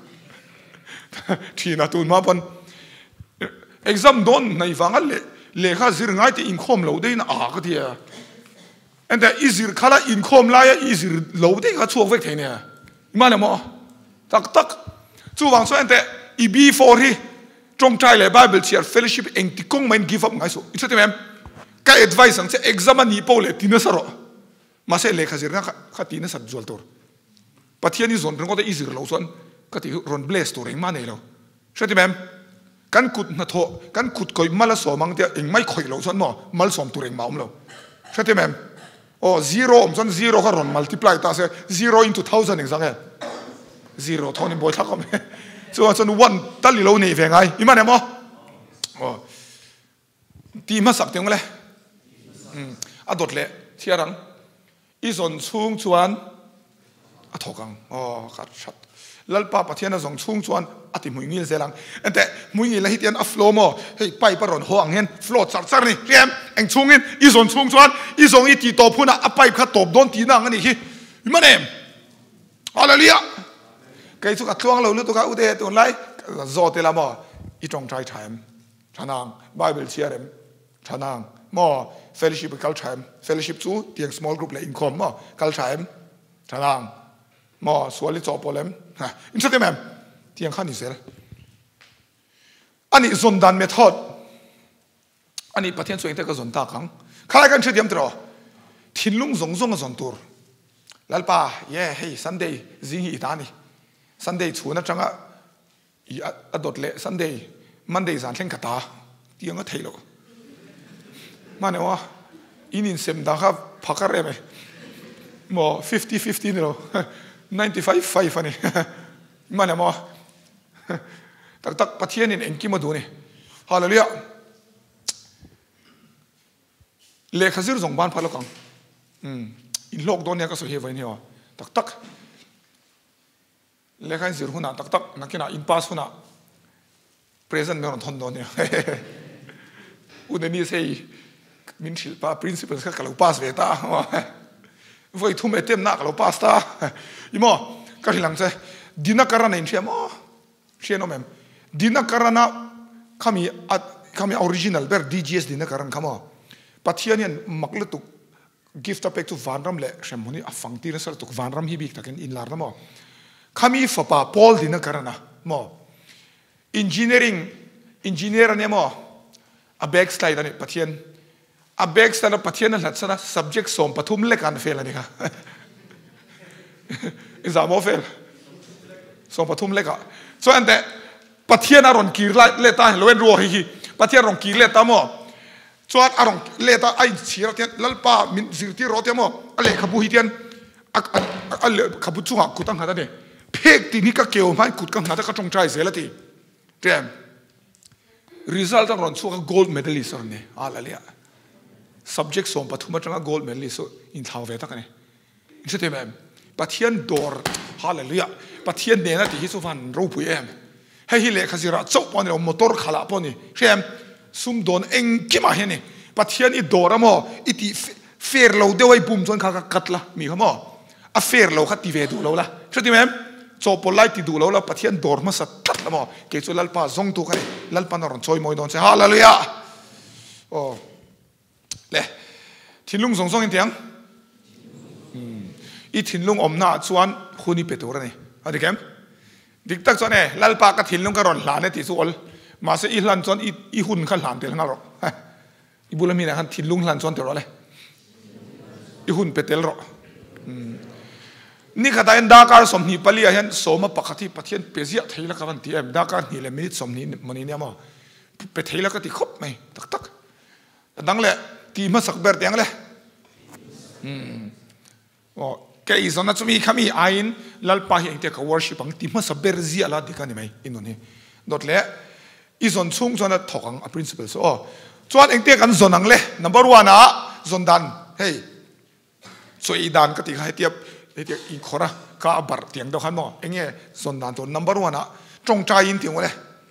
ที่น่าตุนมาปน exam โดนในฟังกันเลยเลยข้าสิร์ง่ายที่อินคอมเราได้น่ะอ่ะก็ที่อ่ะอันแต่อีสิร์ข้าละอินคอมไล่อีสิร์เราได้ข้าช่วยเวกเทเนี่ยมาเนี่ยมั้งตักตักจู่วังส่วนแต่อีบีโฟร์ที่จงใจเลยไบเบิลเชียร์เฟลชิพเองที่คงไม่ give up ง่ายสุดอีสุดที่แม่ก็ advice สั่งเสีย exam นี้โป้เลยที่นั่นสระมาเสียเลยข้าสิร์ง่ายข้าที่นั่นสัตว์จวลตัวปัจจัยนี้ส่วนเรื่องก็ได้อีสิร์เราส่วนก็ที่รอนเบลสตัวเองมาเนี่ยเราใช่ที่แม่กันขุดนัทโธกันขุดคอยมาละสอมังเดียเองไม่คอยเราส่วนหม้อมาละสอมตัวเองมาอมเราใช่ที่แม่โอ้ zero ส่วน zero ก็รอน multiply ตาเสีย zero into thousand เองสังเกต zero เท่านี้บ่อยทักก็ไม่ส่วนส่วน one ตั้งลิโลนี่เพียงไงอีมันเนี่ยมั้งโอ้ตีมาสับเตียงมาเลยอืมอดดเลยเที่ยรังอีส่วนช่วงชวนอทอกังอ๋อขัดชัดลัลปาปะเทียนส่งช่วงชวนอติมุยงิลเซลังแต่มุยงิลละฮิตยันอัฟโลโมเฮ้ยไปปะรอนหัวอังเงินฟลอตสัร์สัร์นี่เรียมเอ็งช่วงเงินอีส่วนช่วงชวนอีส่งอีตีตบพูน่ะอไปขัดตบโดนตีนังอันนี้คือมันเองอะไรเลี้ยไก่สุกัดช่วงเราเลือดตัวเขาอุเดตัวไรโจเตละมออีจงใจใช้ชนางไบเบิลเชียร์มชนางมอเฟลชิพกัลใช้เฟลชิพซูเตียง small group เลยอินคอมมอกัลใช้ชนางมอสวนลิจอปอเลมฮะอินสตาแกรมที่ยังข้านิเซลอันนี้ส่วนดันเมธอดอันนี้ประเทศส่วนเอกก็ส่วนตาขังข้ากันเชื่อเดียมตรอทิ้งลุงส่งส่งส่วนตัว lalpa yeah hey Sunday zingi itani Sunday chuna changa adot le Sunday Monday zan thleng kata tianga thailo mane wa inin sem da kha phakare me mo fifty fifty no ninety-five five ani mane mo tak tak Pathian in enki ma du ni hallelujah le khazir zong ban phalo kang um in lok don ya ka so he vai ni wa tak tak le khan zir huna tak tak nakina in pass huna present me on thon don ya udeni sei min thil pa principles ka kalau pass ve ta voi thu me tem na kalau pass ta imo ka hilang che dina karana in thiamo thiano mem dina karana kami kami original ber D G S dina karan kamo Pathian maklutuk gift apek tu vanram le shemuni afang tira sal tu vanram hi bik taken in lar mo kami fapa Paul dina karana mo engineering engineer ne mo a backslide ani Pathian a backslide Pathian la tsana subject som pathum le kan fel ani ka exam of fel som pathum le ka so ante Pathian aron kirla le ta loen ro hi Pathian ron kirle ta mo chuan arong leta ai chira tian lalpa min zirti rote mo ale khabu hi tian ale khabu chunga kutang hada ne phek ti ni ka keu mai kut ka ngada ka tong trai zelati tem result ang ron chuka gold medalist or ne alalia subject som pathuma changa gold medalist so in thau ve ta ka ne inchete mem Pathian dor hallelujah Pathian ne na ti hi so van ro pu em he hi le khazira chau pon ro motor khala poni shem sum don eng kima hene Pathian i dora mo iti fair lo de wai bum chon kha ka katla mi khamo a fair lo kha ti ve du lo la choti mem cho polai ti du lo la Pathian dor ma sa that la mo ke chu lalpa zong tu khane lalpa na ron choi moi don se hallelujah oh le thinlung zong zong in tiang i thinlung omna chuan khuni petura ni adi kem dik tak chone lalpa ka thinlung ka ron hla ne ti chu ol mahse i hlan chon i hun kha hlan tel ngaro i bulami na han thinlung hlan chon te ro le i hun petel ro ni khata en dakar somni pali a hen soma pakhati Pathian pezia theila ka van ti em dakar ni le minute somni mani ne ma pe theila ka ti khop mai tak tak dang le ti ma sak ber tiang le hm o ke izona chumi khami ain lalpa hi te ka worship ang ti ma saber zia la dikani mai inoni dot le izon chung chona thokang a principle so oh chuan engte kan zonang le number one a zondan hey so i dan ka ti khai tiap tiap i khora ka bar tiang do khan mo enge zondan to number one a tong cha in tiang le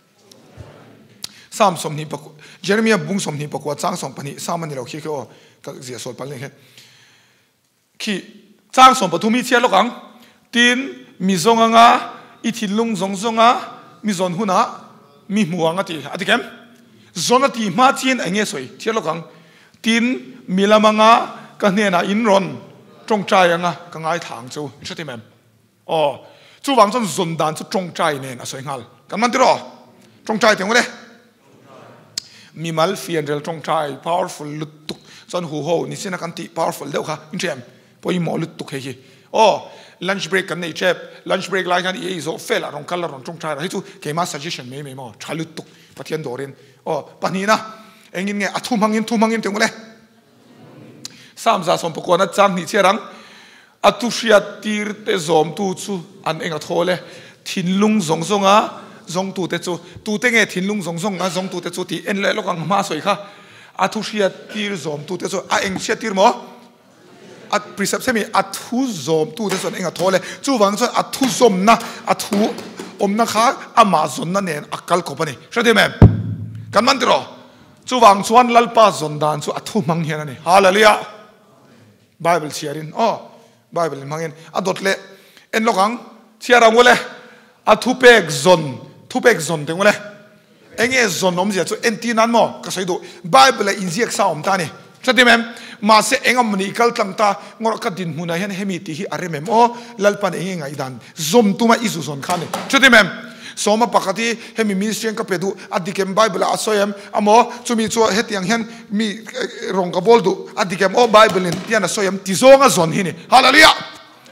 sam som ni pakwa Jeremiah bung som ni pakwa chang som pani samani lo khi ko ka zia sol pal ne khi chang som pathumi chia lokang tin mi zonga nga i thilung zong zonga mi zon huna mi muang ati atikem zonati ma chin enge soi thialo kang tin milamanga ka hne na inron tong chai anga ka ngai thang chu chati mem o chu wang chon zon dan chu tong chai ne na soi ngal kan man tiro tong chai teng le mi mal fian rel tong chai powerful lutuk chon hu ho ni sina kan ti powerful deu kha inchem poi mo lutuk he hi o lunch break kan nei chep lunch break lai kan e zo fel arong kala rong tong chai ra hi chu ke ma suggestion me me mo chalut tuk Pathian dorin o panina engin nge athum hangin thum hangin tengule samza som pokona chang ni cherang atushia tir te zom tu chu an enga thole thinlung zong zonga zong tu te chu tu te nge thinlung zong zong a zong tu te chu ti en le lokang ma soi kha atushia tir zom tu te chu a eng sia tir mo at precept semi athu zom tu te son enga thole chu wang cho athu zom na athu omna kha ama zon na nen akal ko pani shade mem kan man tro chu wang chuan lalpa zon dan chu athu mang hian ani hallelujah bible sharing oh bible mangin adot le en lokang chiara ngole athu pek zon thu pek zon te ngole enge zon om zia chu enti nan mo ka sai do bible injek sa om ta ni shade mem mahse engam ni kal tangta ngor ka din huna hian hemi ti hi are mem o lalpan enge ngai dan zom tuma isu zon khane choti mem soma pakati hemi ministry ka pedu adikem bible asoyam amo chumi chu hetiang hian mi rong ka boldu adikem o bible in tiana soyam ti zonga zon hini hallelujah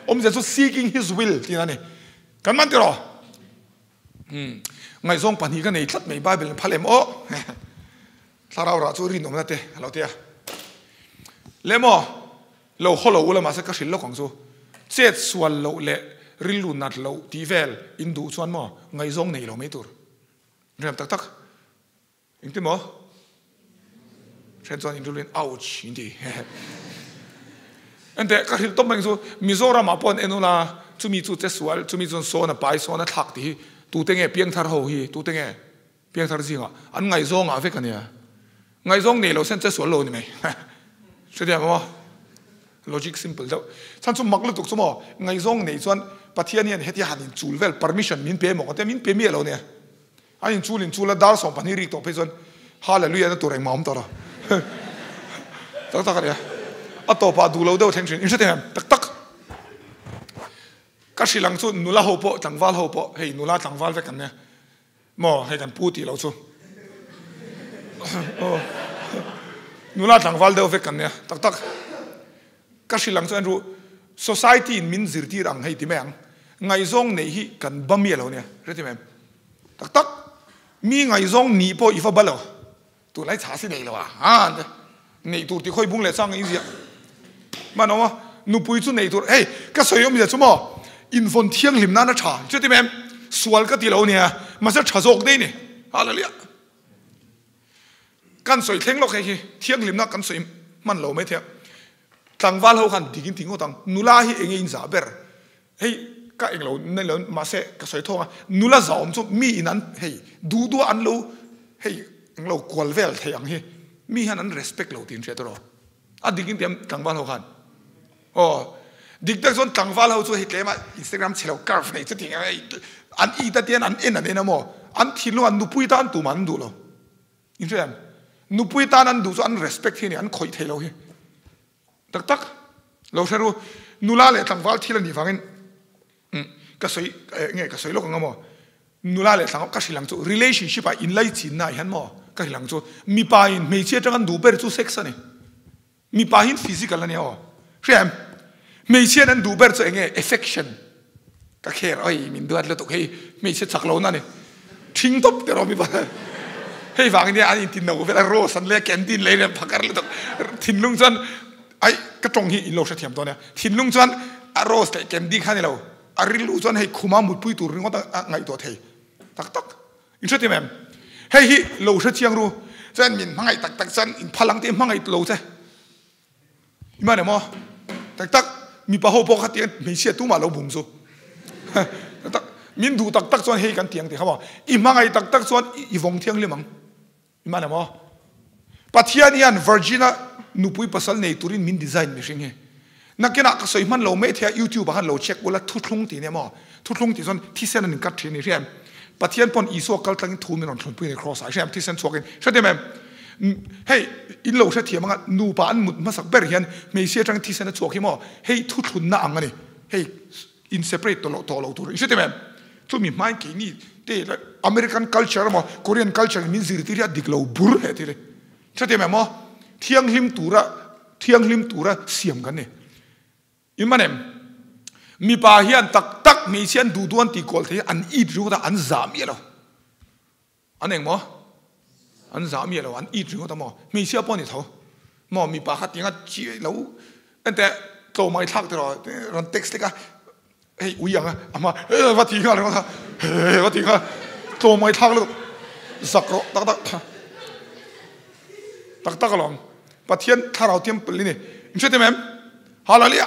om je chu seeking his will tin ani kan man ti ro hm ngai zong pan hi ka nei thlat mai bible phalem o tharau ra chu rin om na te lo tia lemo lo holo ula ma sa ka shil lo kong chu chet swal lo le rilu nat lo ti vel in du chuan mo ngai zong nei lo mai tur rem tak tak ing ti mo chen chuan in rulin ouch in ti ante ka hil tom bang chu mizoram apon enula chumi chu che swal chumi chun so na pai so na thak ti tu tenge piang thar ho hi tu tenge piang thar zinga an ngai zong a ve ka nia ngai zong nei lo sen che swal lo ni mai se dia mo logic simple đâu san chu mak lu tuk chu mo ngai zong nei chuan pathian hian heti han in chul vel permission min pe mo te min pe mi lo ne ai in chul in chula dar som pani ri to pe chon hallelujah na tur ai mom to ra tak tak ya ato pa du lo do theng chin in se tem tak tak ka silang chu nula ho po tangwal ho po hei nula tangwal ve kan ne mo hei kan pu ti lo chu oh nula tangwal do ve kan ne tak tak ka silang chu ru society in min zirtir ang hei ti meng ngai zong nei hi kan bami lo ne re ti mem tak tak mi ngai zong ni po ifa balo tu lai cha si nei lo a ha nei tu ti khoi bung le sang i zia ma no nu pui chu nei tur hey ka soi om ja chu mo in von thiang lim na na cha chu ti mem sual ka ti lo ne ma sa cha jok dei ni hallelujah kan soi thleng lo khai hi thiang lim na kan soi man lo me thia tangwal ho khan digin tingo tang nula hi enge in za ber hey ka eng lo ne lo ma se ka soi thonga nula zaom chu mi in an hey du du an lo hey eng lo kwal vel theyang hi mi han an respect lo tin che to ro a digin tiam tangwal ho khan oh dik tak zon tangwal ho chu hi tlema instagram chelo carf nei chu ting an i ta tian an en an en mo an thilu an nu pui tan tu man du lo in chen nu pui tan an du chu an respect hi ni an khoi thelo hi tak tak lo sharu nula le tangwal thila ni wangin ka soi nge ka soi lo ka mo nula le tang ka silang chu relationship a in lai chin na han mo ka silang chu mi pa in me che tang an du ber chu sex ani mi pa hin physical ani o shem me che an du ber chu nge affection ka kher oi min duat le to hei me che chak lo na ni thing top te ro mi ba hei wangin ya an tin no ve ro san le canteen le phakar le to thin lung chan ai ka tong hi in lo sha thiam to ne thin lung chuan a rose te kem di khani lo a ril lu chuan hei khuma mut pui tur ringo ta ngai to thei tak tak in se ti mem hei hi lo sha chiang ru chan min mangai tak tak chan in phalang te mangai lo che ima ne mo tak tak mi pa ho po kha tian me sia tu ma lo bum zo tak min du tak tak chuan hei kan tiang te kha mo i mangai tak tak chuan i vong thiang le mang ima ne mo Pathian yan Virginia nupui pasal nei turin min design mi sing he nakena ka soi man lo me thia YouTube han lo check wala thuthlung ti ne mo thuthlung ti zon thisen an kat thini riam Pathian pon iso kal tlang thu min on thun pui cross a riam thisen chokin shade mem hey in lo sha thia manga nu pa an mut masak ber hian me sia tang thisen chok hi mo hey thuthun na angani hey in separate to lo to lo tur shade mem tu mi mai ki ni te American culture mo Korean culture min zir ti ria diklo bur he ti re shade mem mo thiang lim tura thiang lim tura siam kan ne imanem mi pa hian tak tak mi sian du duan ti kol the an i ru da an zam yelo aneng mo an zam yelo an i ru da mo mi sia pon ni tho mo mi pa kha tinga chi lo ante to mai thak te ro ron text ka hey uyang ama eh wa ti ga lo da eh wa ti ga to mai thak lo zakro tak tak tak tak long Pathian tharau temple ni inche te mem hallelujah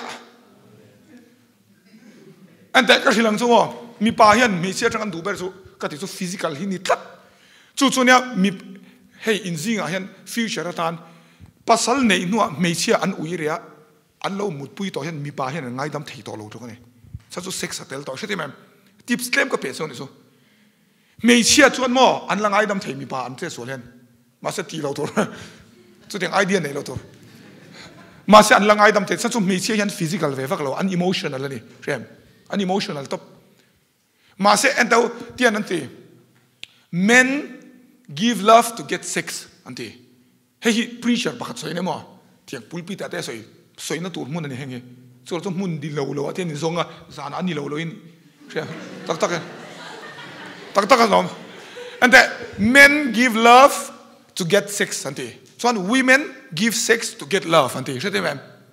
ante ka silang chu mi pa hian mi sia tang du ber chu ka ti chu physical hi ni tlat chu chu nya mi hey inzinga hian future atan pasal nei nu me sia an uiria an lo mut pui to hian mi pa hian ngai dam thei to lo to ne sa chu sex atel to she te mem tips claim ka pe so ni so me sia chuan mo an la ngai dam thei mi pa an che so len ma sa ti lo to chu teng idea nei lo to ma se an langai dam te sa chu mi che yan physical ve vak lo an emotional ani rem an emotional top ma se ento tian anti men give love to get sex anti hei preacher pakhat soi ne mo tiang pulpit ate soi soi na tur mun ani henge ส่วนสมุนดีโลโลที่นี่ซงอ่ะสารอันนี้โลโลอินใช่ตักตักกันตักตักกันน้อง and that men give love to get sex อันที่ส่วน women give sex to get love อันที่ใช่ไหม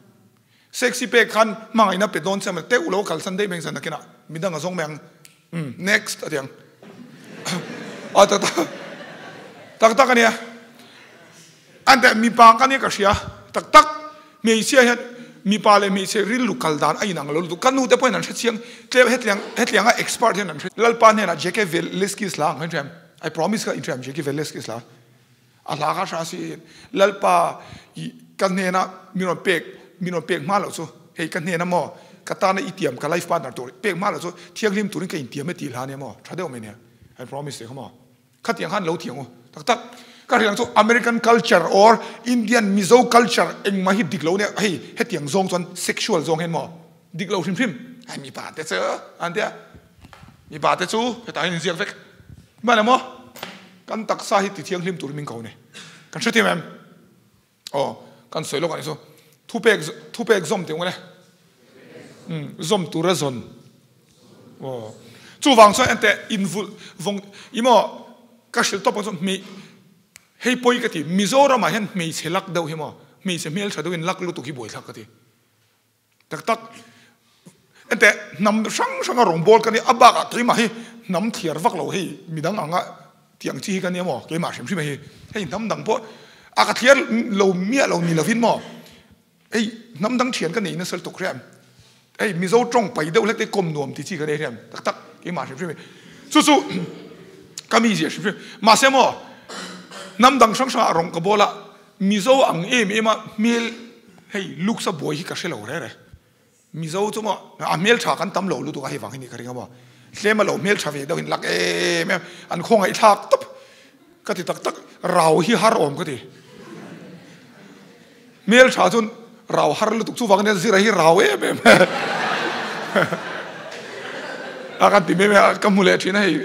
sex ที่เป็นคันมั่งไอ้นั่นเป็นโดนใช่ไหมเตะอุโลกัลสันได้เมงสันนักกินอ่ะมีดังกับซงแมง next อะไรอย่างอ๋อตักตักตักตักกันเนี่ยอันแต่มีปางกันเนี่ยก็เสียตักตักมีเสียเห็นมีปาเลยมีเสียริลลูกลดานไอ้หนังเราดูกันนู้นแต่พอนั้นเชียงเจ้าเฮ็ดเลี้ยงเฮ็ดเลี้ยงอ่ะ expert เห็นนั่นลัลปานเนี่ยนะเจคเวลเลสกิสลางเห็นไหม I promise ก็อินเทรมเจคเวลเลสกิสลางอัลลาฮ์ก็ชาสิลัลปากันเนี่ยนะมีนนเป็กมีนนเป็กมาแล้วสู้เฮ้ยกันเนี่ยนะหมอกระตาในอีเทียมกับไลฟ์พาร์ทเนอร์ตัวเป็กมาแล้วสู้เที่ยงริมตัวนี้ก็อินเทียมไม่ตีลาเนี่ยหมอชัดเดียวไหมเนี่ย I promise เขาหมอขัดเถียงขันเราเถียงอ่ะตักตักก็เรื่องส่วน American culture or Indian Mizo culture เองมาฮิดิกเราเนี่ยเฮ้ยเฮ็ดอย่างซงส่วน sexual ซงเห็นมั้ยดิกเราพิมพ์ๆให้มีปาเตเซออันเดียมีปาเตซูเฮ็ดให้เสียงเฟกมาแล้วมั้ยกันตักสาฮิติเที่ยงริมตัวมิงเขาเนี่ยกันเชื่อที่มั้ยอ๋อกันสวยโลกันนี่สู้ทุเปกทุเปกซอมเตียงวะเนี่ยอืมซอมตัวระซอนอ๋อจู่วังส่วนอันเตอินฟุวงอีหมอก็สิตบกันส่วนมีเฮ้ยปอยกันทีมิโซรามาเห็นไม่เสลักเดาเห็นมั้ยไม่เสเมลชาดูอินลักลุตุกิบอยลักกันทีตักตักแต่นำช่างช่างรองบอลกันนี่อับบากะที่มาเฮ้ยนำเทียร์ฟักเราเฮ้ยมีดังอ่างะเทียงชี้กันเนี่ยมั้งเกี่ยมาเชื่อมใช่ไหมเฮ้ยเฮ้ยนำดังเพราะอากาศเทียร์เราเมียเรามีเราฟินมั้งเฮ้ยนำดังเทียนกันนี่นั่นสลตุกแรมเฮ้ยมิโซจ้องไปเดาเล็กได้กลมนวมที่ชี้กันได้แรมตักตักเกี่ยมาเชื่อมใช่ไหมสู้ๆก็มีเสียใช่ไหมมาเสมั้งน้ำดังช่างช่างอารมณ์กบโลละมิโซอังเอ็มเอ็มเมลเฮ้ยลูกสะบวยที่กระเชลเอาเลยมิโซจุ๊มอ่ะเมลชากันตั้มเหล่าลูกตัวให้ฟังที่นี่กันยังไงบ้างเชื่อมาเหล่าเมลชาเวดเอาหินลักเอ็มอันคงไอ้ทักตับก็ติดตักตักเราที่ฮาร์อมก็ติเมลชาจนเราฮาร์ลูกจุ๊ฟังเนี่ยสิไรที่เราเอ็มอาการติดเมย์ก็มูเลชินะเฮ้ย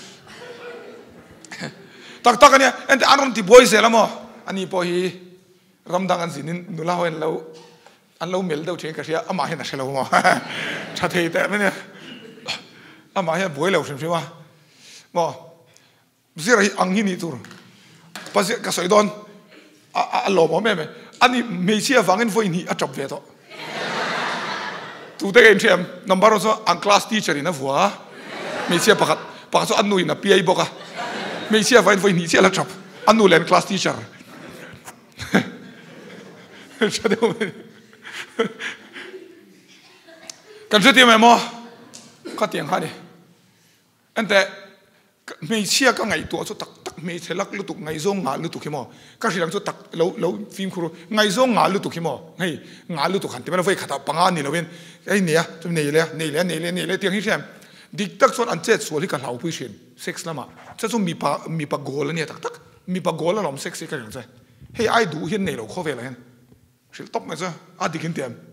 ตักตักกันเนี่ยเอ็นแต่อันนั้นที่บอยเสร็จแล้วมั้งอันนี้พอฮีรำดังอันสินินนุลาเห็นเราอันเราเมลเดาเชงกันเสียอามาเห็นอะไรเรามั้งชัดเจนแต่ไม่เนี่ยอามาเห็นบอยเราใช่ไหมวะมั้งสิอะไรอังหินี่ตัวภาษากษัตริย์ดอนอันหล่อมั้งแม่ไหมอันนี้ไม่เชื่อฟังกันว่าอินี่อัจฉริยะตัวตัวเด็กเอ็นเชมนับว่าเราส่งอังคลาสทีเชอร์นะฟัวไม่เชื่อปะครับปะส่งอันนู้นนะพีไอบอกอะไม่เชื่อฟังว่าอินี่เชื่อแล้วจับอันนู้นเรียนคลาสทีเชอร์ใช่ไหมกันเชื่อที่ไหมมั้งก็เตียงข้าดิอันแต่ไม่เชื่อก็ไงตัวสุดตักตักไม่เชื่อลักลุตุกไงซงงาลุตุกขี้มั้งก็สิ่งสุดตักเราเราฟิล์มครูไงซงงาลุตุกขี้มั้งไงงาลุตุกขันที่มันเราไฟขัดปังอันนี่เราเป็นไอ้เนี่ยจะเนี่ยเลยเนี่ยเลยเนี่ยเลยเนี่ยเลยเตียงที่แชมดิกตักส่วนอันเจ็ดส่วนที่กันเราผู้เชี่ยวเซ็กซ์ละมั้งจะต้องมีปะมีปะโกลแล้วเนี่ยตักตักมีปะโกลแล้วเราเซ็กซ์กันอย่างไรเฮ้ยไอ้ดูเห็นเนี่ยเราเข้าไปแล้วสิตบมั้ยซะอาดิกินเตียม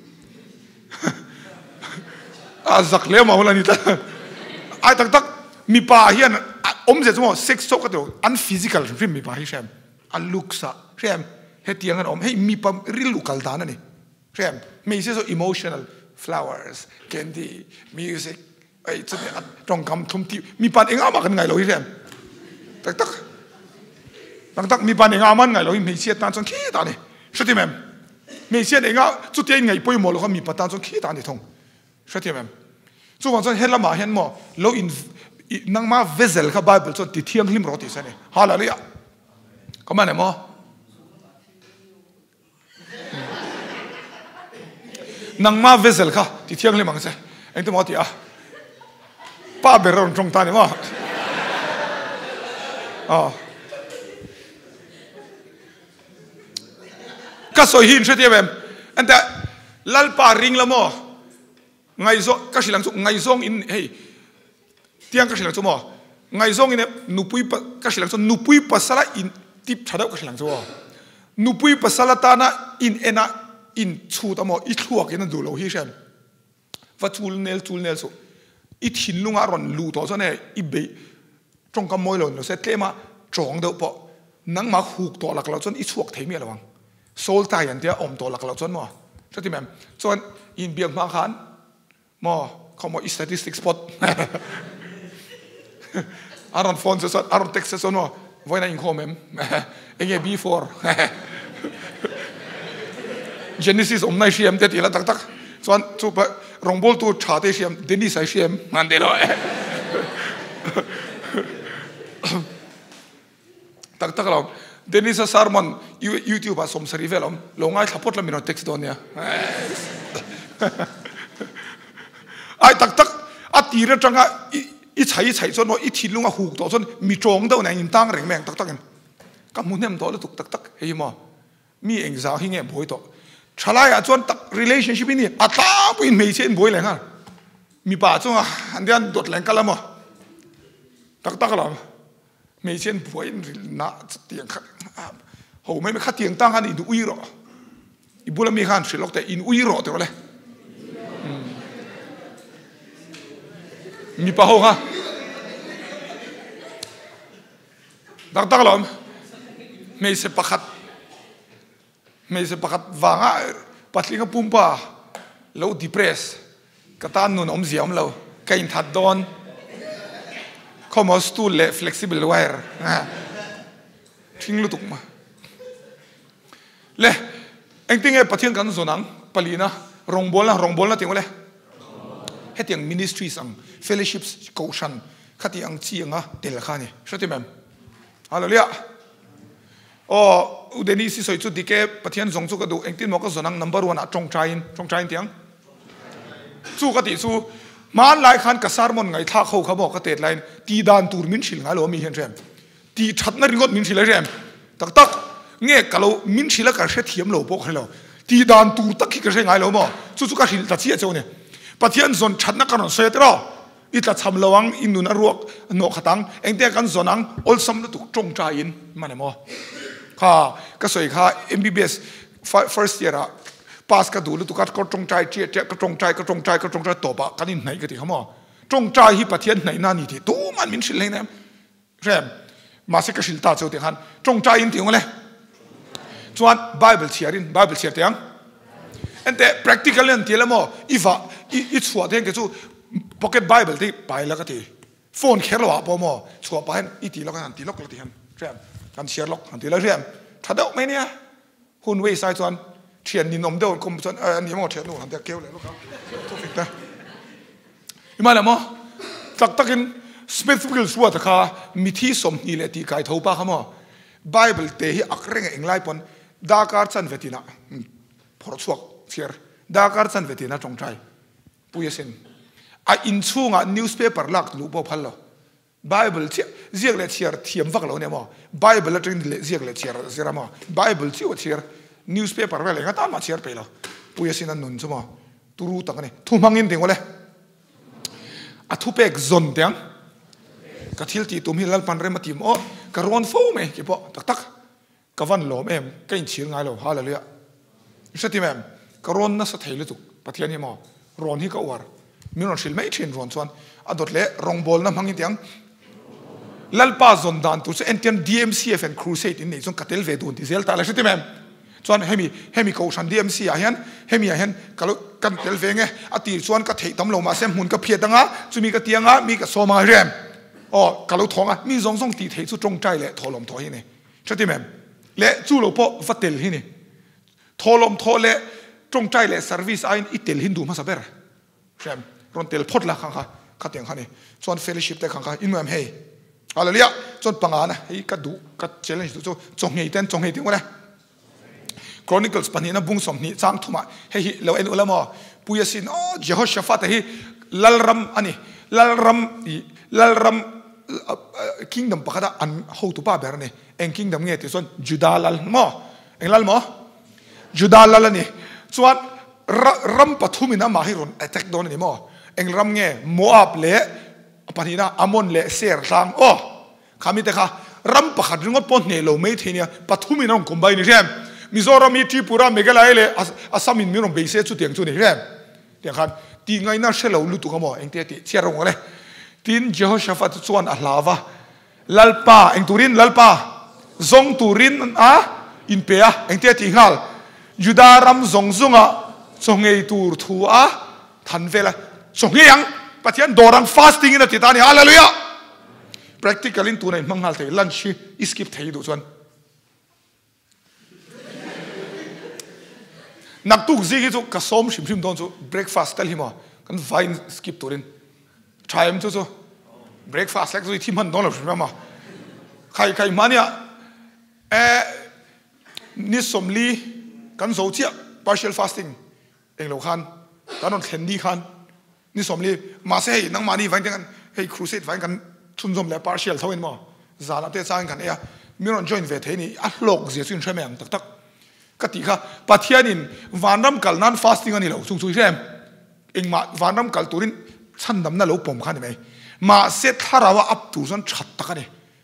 อาจักเลี้ยมาวันนี้แต่ไอ้ตักตักมีปะเฮียนอมเจ็ดสมองเซ็กซ์โซกันตัวอันฟิสิกอลฟิล์มมีปะเฮียนอันลุกซะใช่ไหมเฮ้ยเตียงกันอมเฮ้ยมีปะรีลูกัลดานะนี่ใช่ไหมไม่ใช่ so emotional flowers candy music ไอ้จุดนี้ตรงคำทุ่มที่มีปะเองอามากันไงเราใช่ไหมตักตักตักตักมีปะเองอามันไงเราไม่เชื่อตานจนขี้ตานี่ใช่ไหมไม่เชื่อเองอ่ะจุดที่ไงป่วยหมดแล้วก็มีปะตานจนขี้ตานี่ทงใช่ไหมส่วนส่วนเห็นละมาเห็นมั้งเราอินนั่งมาเวเซลข้าไบเบิลส่วนติดเที่ยงริมรถที่เสน่ห์ฮาเลลูยาก็มาเนี่ยมั้งนั่งมาเวเซลข้าติดเที่ยงริมมังเสเอ็งตัวมั้งที่อ่ะป้าเบรอนตรงตาเนี่ยมั้งอ๋อก็สวยหินใช่ไหมอันแต่ลัลปาริงละมั้งไงซงก็สิลังซุไงซงอินเฮ้ยเตียงก็สิลังซุมั้งไงซงอินเนี่ยนุปุยปะก็สิลังซุนุปุยปัสสาวะอินทิพย์ชาดก็สิลังซุมั้งนุปุยปัสสาวะตานะอินเอ็นะอินชูตมั้งอิทลัวกินนั่นดูเราเฮียเชนว่าจูลเนลจูลเนลสุอิทหินลุงอารอนลูตัวซะเนี่ยอิเบจงกำมวยหล่นเราเสร็จเทมาจองเดาปะนั่งมาหูกตัวหลักเราจนอิชวกเทมีอะไรบ้างโซลตายอย่างเดียวอมตัวหลักเราจนมั้งใช่ไหมส่วนอินเบียงมาขันมอเขามอ statistics spot อารอนฟอนส์ส่วนอารอนเท็กซ์ส่วนว่าไว้ในอินโคมเอ็มเอ็งเอบีโฟร์เจนิซิสอมในเชียมเด็ดอีละตักตักส่วนจูบรองบอลตัวชาเตเชียมเดนิสไอเชียมมันเดลอยตักตักเราเดนิสซาร์มันยูทูบอะสมสรีเวลล์ลงไอ้ขับพดละมินเอาเท็กซ์ตัวเนี้ยไอ้ตักตักอัดตีระจังอ่ะอีใช้ใช้ส่วนว่าอีทิลุงอ่ะหูตัวส่วนมีโจงเท่าไหร่ยินตั้งแรงแมงตักตักกันกับมุนเนี่ยมันตัวแล้วถูกตักตักเฮ้ยมอมีเองสาวหิ้งเงี้ยบ่อยตัวชาลายอ่ะส่วนตัก relationship นี่อัตตาเป็นไม่ใช่บ่อยเลยฮะมีป่าส่วนอ่ะอันเดียนโดดแรงกันละมั้งตักตักละไม่ใช่บ่อยน่าเตียงขัดโหไม่ไม่ขัดเตียงตั้งกันอินอุ้ยรออีบุลมีขันสิล็อกแต่อินอุ้ยรอตัวเลยมีป่าหงฮะตักตักละไม่ใช่ปะขัดไม่ใช่ปะขัดวางอ่ะปัดลิงกับปุ่มป่าเราดิเพรสกระตันนุ่นอมเสียมเราแกอินทัดดอนข้อมูลสตูลเล่ flexible wire ทิ้งลุตุกมาเล่เอ็งติ้งไอ้ปะเทียงกันส่วนนังปลีนะรองบอลนะรองบอลนะเตียงว่าเล่ให้เตียง ministry สัง fellowships กูชันขัดเตียงชีงอ่ะเดลข้านี่ใช่ไหมฮัลโหลเลียโอ้อุดนี้สิสวยจุดดีแกปะเทียนส่งสุกดูเอ็งติ้งมอกส่วนนัง number one อ่ะจงใจน์จงใจน์เตียงสู้กันติสู้มาหลายคันกับสารมนไงท่าเขาเขาบอกกระเตดไลน์ตีดานตูร์มินชิลไงหรอมีเห็นใช่ไหมตีชัดนั่นก็มินชิลเลยใช่ไหมตักตักเงี้ยกับเรามินชิลแล้วก็เสียเทียมเราบอกให้เราตีดานตูร์ตักขี้กระเซ็งไงเราบ่สู้สู้กับชิลตัดเสียเจ้าเนี่ยปะเทียนส่วนชัดนักกันเสียตลอดอีตัดทำระวังอินดูนรวกนกขตังเองเดียกันส่วนนังอลซัมแล้วถูกจงใจอินมันเนี่ยมั้งค่ะก็สวยค่ะ เอ็ม บี บี เอส first year อะปาสก็ดูแล้วตุกัดก็จงใจเจี๊ยเจี๊ยก็จงใจก็จงใจก็จงใจตบะกันนี่ไหนก็ที่เขาบอกจงใจฮิปะเทียนไหนนั่นนี่ที่ตู้มันมินชิลเลยนะใช่มาสิกชิลตาเจ้าเดียกันจงใจอินที่ว่าเลยส่วนไบเบิลเชียรินไบเบิลเชียร์เตียงอันแต่ practical เนี่ยที่ละมั้งอีฟ้าอีชัวเทียงก็จู่ pocket bible ที่ไปแล้วก็ที่โฟนแค่ละวะพอมั้งชัวไปอีตีล็อกกันตีล็อกแล้วที่ฮันใช่กันเชียร์ล็อกกันตีแล้วใช่ถ้าเดาไม่เนี่ยหุ่นเวสายส่วนเทียนนินอมเดินคมจนเออนี่มั้งเทียนนู่นเดียวเกี่ยวเลยลูกครับทุกสิ่งนะอีมาแล้วมั้งตักตักินสเปซิฟิกส่วนที่ข้ามีที่สมนี่เลยที่ใครทั่วไปเขามั้งไบเบิลเตะอักเร่งเองไล่ปนดาการ์สันเวทีน่ะพอสวกเชียร์ดาการ์สันเวทีน่ะจงใจปุยสินอ่ะอินซูงอ่ะนิวส์เพเปอร์ลักลูกบอกพันละไบเบิลเชียร์เรียกเลยเชียร์เทียมฟักเราเนี่ยมั้งไบเบิลเรื่องเรียกเลยเชียร์เชียร์มั้งไบเบิลเชียร์เชียร์นิวส์เพเปอร์เวลาก็ตามมาเชียร์ไปแล้วปุยสินันนุนใช่ไหมตูรู้ตั้งนี่ทุ่มหังอินเดียงวะเลยอะทุเปกซอนเดียงกะทิลตีตุ่มหิลัลปันเรมาติมโอ้กะรอนฟูไหมกี่ปอตักตักกะวันหลอมเอ็มก็อินเชียร์ไงเราฮาเลลูยาใช่ที่แม่กะรอนน่าสะเทือนเลยตุกปะเทียนนี่มั้งรอนที่ก็อวาร์มีรอนชิลไม่เช่นรอนส่วนอะดดเละรองบอลน้ำหังอินเดียงลัลปาซอนดานตุสเอ็นเทียน ดี เอ็ม ซี เอฟ and crusade อินนี่ส่วนกัตเตลเวดูนที่เซลตาเลยใช่ที่แม่ส่วนเฮมิเฮมิเขาชัน ดี เอ็ม ซี อ่ะเห็นเฮมิอ่ะเห็นก็แล้วกันเตลเวงไงอตีส่วนก็เทตำลงมาเส้นหุ่นก็เพียดังอ่ะจะมีกระเตียงอ่ะมีกระโซมาเรียมอ๋อก็แล้วทองอ่ะมีสองสองตีเทสุจงใจเลยทอลมทอที่นี่ใช่ที่แม่และจู่เราพอฟัดเตลที่นี่ทอลมทอเลยจงใจเลย service ไอ้อิตเตลฮินดูมาสับเบอร์ใช่รอนเตลพดละข้างข้าขัดเตียงข้านี่ส่วน fellowship แต่ข้างข้าอินเมืองเฮยอะไรเลี้ยส่วนปังอ่ะนะเฮ้ยกัดดูกัด challenge ตัวจงเฮยเต้นจงเฮยถึงวะเนี่ยChronicles ปันนี้นะบุ้งสมนี้จ้างทุ่มเฮ้ยเราเอ็นอุลามะปุยสินอ๋อเจ้าชฟาตเฮ้ยลัลรัมอันนี้ลัลรัมลัลรัม kingdom ปะกะดาอันhow to ป้าแบบนี้เอ็ง kingdom เงี้ยที่ส่วนจูดาลัลมอเอ็งลัลมอจูดาลัลนี่ส่วนรัมปฐุมินะมาฮิรุน attack โดนนี่มอเอ็งรัมเงี้ยโมอับเละปันนี้นะอามอนเละเสียร์ทางอ๋อขามิเตค่ะรัมปะขัดรึงก็ปนเนโลไม่เทียนปฐุมินะคงไปนี่ใช่ไหมมิโซรามีที่ปุระเมกะลายเลยอาสามินมีรองเบสเซจุดเตียงจุดนี่ใช่ไหมเดี๋ยวกันตีไงน่าเชื่อเราลุตุกขโมยเองเตี้ยตีเชื่อเราเลยทีนเจ้าชฟาตุส่วนอัลลาวะลัลปาเองตูรินลัลปาซงตูรินอ่ะอินเปียเองเตี้ยตีฮัลยูดารัมซงซุงอ่ะ chong ei tur thu a than vela chong yang Pathian dorang fasting in a titani hallelujah practical in tu nei manghal thei lunch skip thei du chuan nak tuk zigi chu ka som shim shim don chu breakfast tal hima kan vine skip turin time chu chu breakfast like chu thim han don lo shima ma khai khai mania eh ni somli kan zo chia partial fasting eng lo khan kan on thlen ni khan ni somli ma se nang mani vine kan hey crusade vine kan chun zom le partial thoin ma zala te chang kan ya miron join ve thei ni a lok je chin themeng tak tak katika Pathian in vanram kalnan fasting ani lo chung chui sem engma vanram kal turin chandam na lo pom khan mai ma se tharawa up tu zon that takani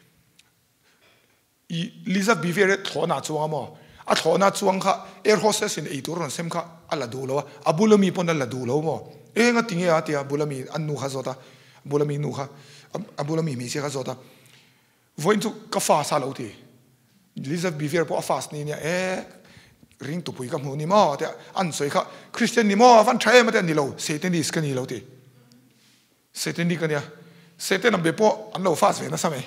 i liza bivere thona chuang mo a thona chuang kha air hostess in eitur sem kha ala du lo abulami pon ala du lo mo e nga tinge a tia bulami annu kha zota bulami nu kha abulami mi se kha zota voin tu ka fa sa lo ti liza bivere po fast ni nia e ring tu pui ka mu ni mo te an soi kha Christian ni mo van thai ma te ni lo Satan is ka ni lo ti Satan ni ka nia Satan am be po an lo fast ve na sa me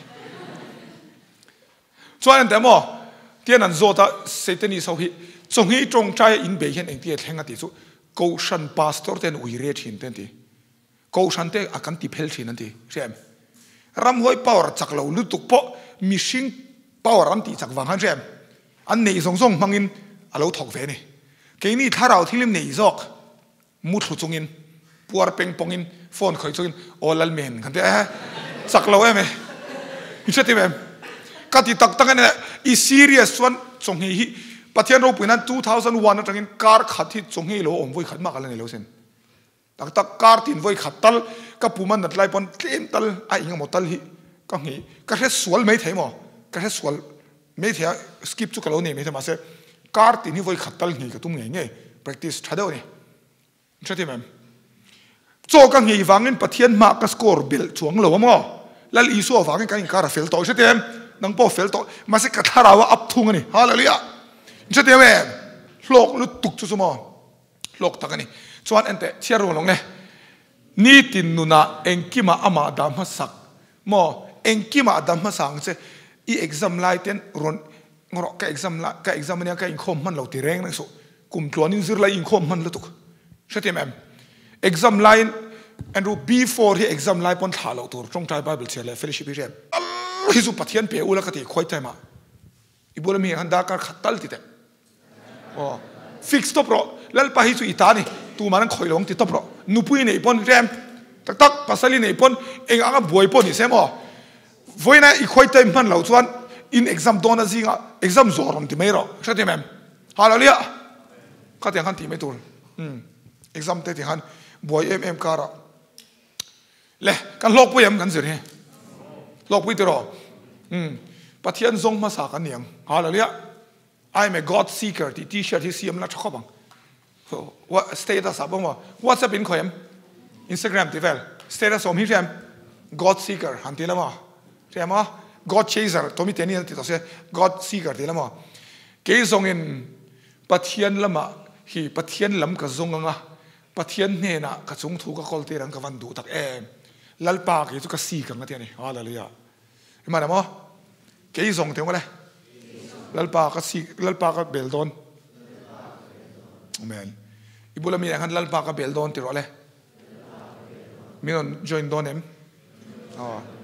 chuan te mo tian an zota Satan is so hi chong hi trong chai in be hian eng ti thenga ti chu ko shan pastor ten ui re thin ten ti ko shan te akan ti phel thin an ti sem ram hoi power chak lo lu tuk po mishing power an ti chak wang han sem an nei zong zong mangin alo thok ve ni ke ni tharau thilim nei zok mu thu chungin puar peng pongin phone khoi chungin olal men kan te chak lo em e chati mem ka ti tak tak ne i serious one chung hi Pathian ro puinan two thousand one atangin kar khathi chung hi lo om voi khat ma kala ni lo sen tak tak kar tin voi khatal ka puman nat lai pon tlem tal a inga motal hi ka ngi ka he sual mai thai mo ka he sual mai thia skip chu kalo ni mai thama se kar tin hi voi khatal ngi ka tum nge nge practice thado ni chati mem cho ka ngi wangin Pathian ma ka score bil chuang lo mo lal isu wangin ka in kar fel to chati em nang po fel to ma se ka tharawa up thung ani hallelujah chati mem lok lu tuk chu mo lok takani chuan ente chiaro long ne ni tin nuna enkima ama dam ha sak mo enkima dam ha sang che i exam lai ten ron ngoro ka exam la ka exam nia ka in khom man lo ti reng nang so kum tluan in zir lai in khom man lo tuk chati mem exam line and before he exam line pon thalo tur trong tai bible chele fellowship hi rem hi zu Pathian pe ula ka ti khoi tai ma ibula mi handa ka khatal ti te oh fix to pro lal pa hi chu itani tu man khoi long ti to pro nupui nei pon rem tak tak pasali nei pon eng anga boy pon ni semo voina i khoi tai man lo chuan in exam dona zinga exam zorom ti mai ro chati mem hallelujah ka tiang han ti mai tur um exam te ti han boy mm kara le kan lok pu yam kan zir he lok pu ti ro um Pathian zong ma sa kan niang hallelujah I'm a God seeker ti t-shirt hi siam la thakobang so what status abang wa WhatsApp in khoyam Instagram ti vel status om hi jam God seeker han ti lama jama God chaser to mi teni ti to se God seeker ti lama ke zong in Pathian lama hi Pathian lam ka zong nga Pathian ne na ka chung thu ka kol te rang ka van du tak em lal pa ki chu ka si ka ngati ani hallelujah imana mo ke zong te ngole lal pa ka si lal pa ka beldon amen ibula mi han lal pa ka beldon ti role mi non join donem oh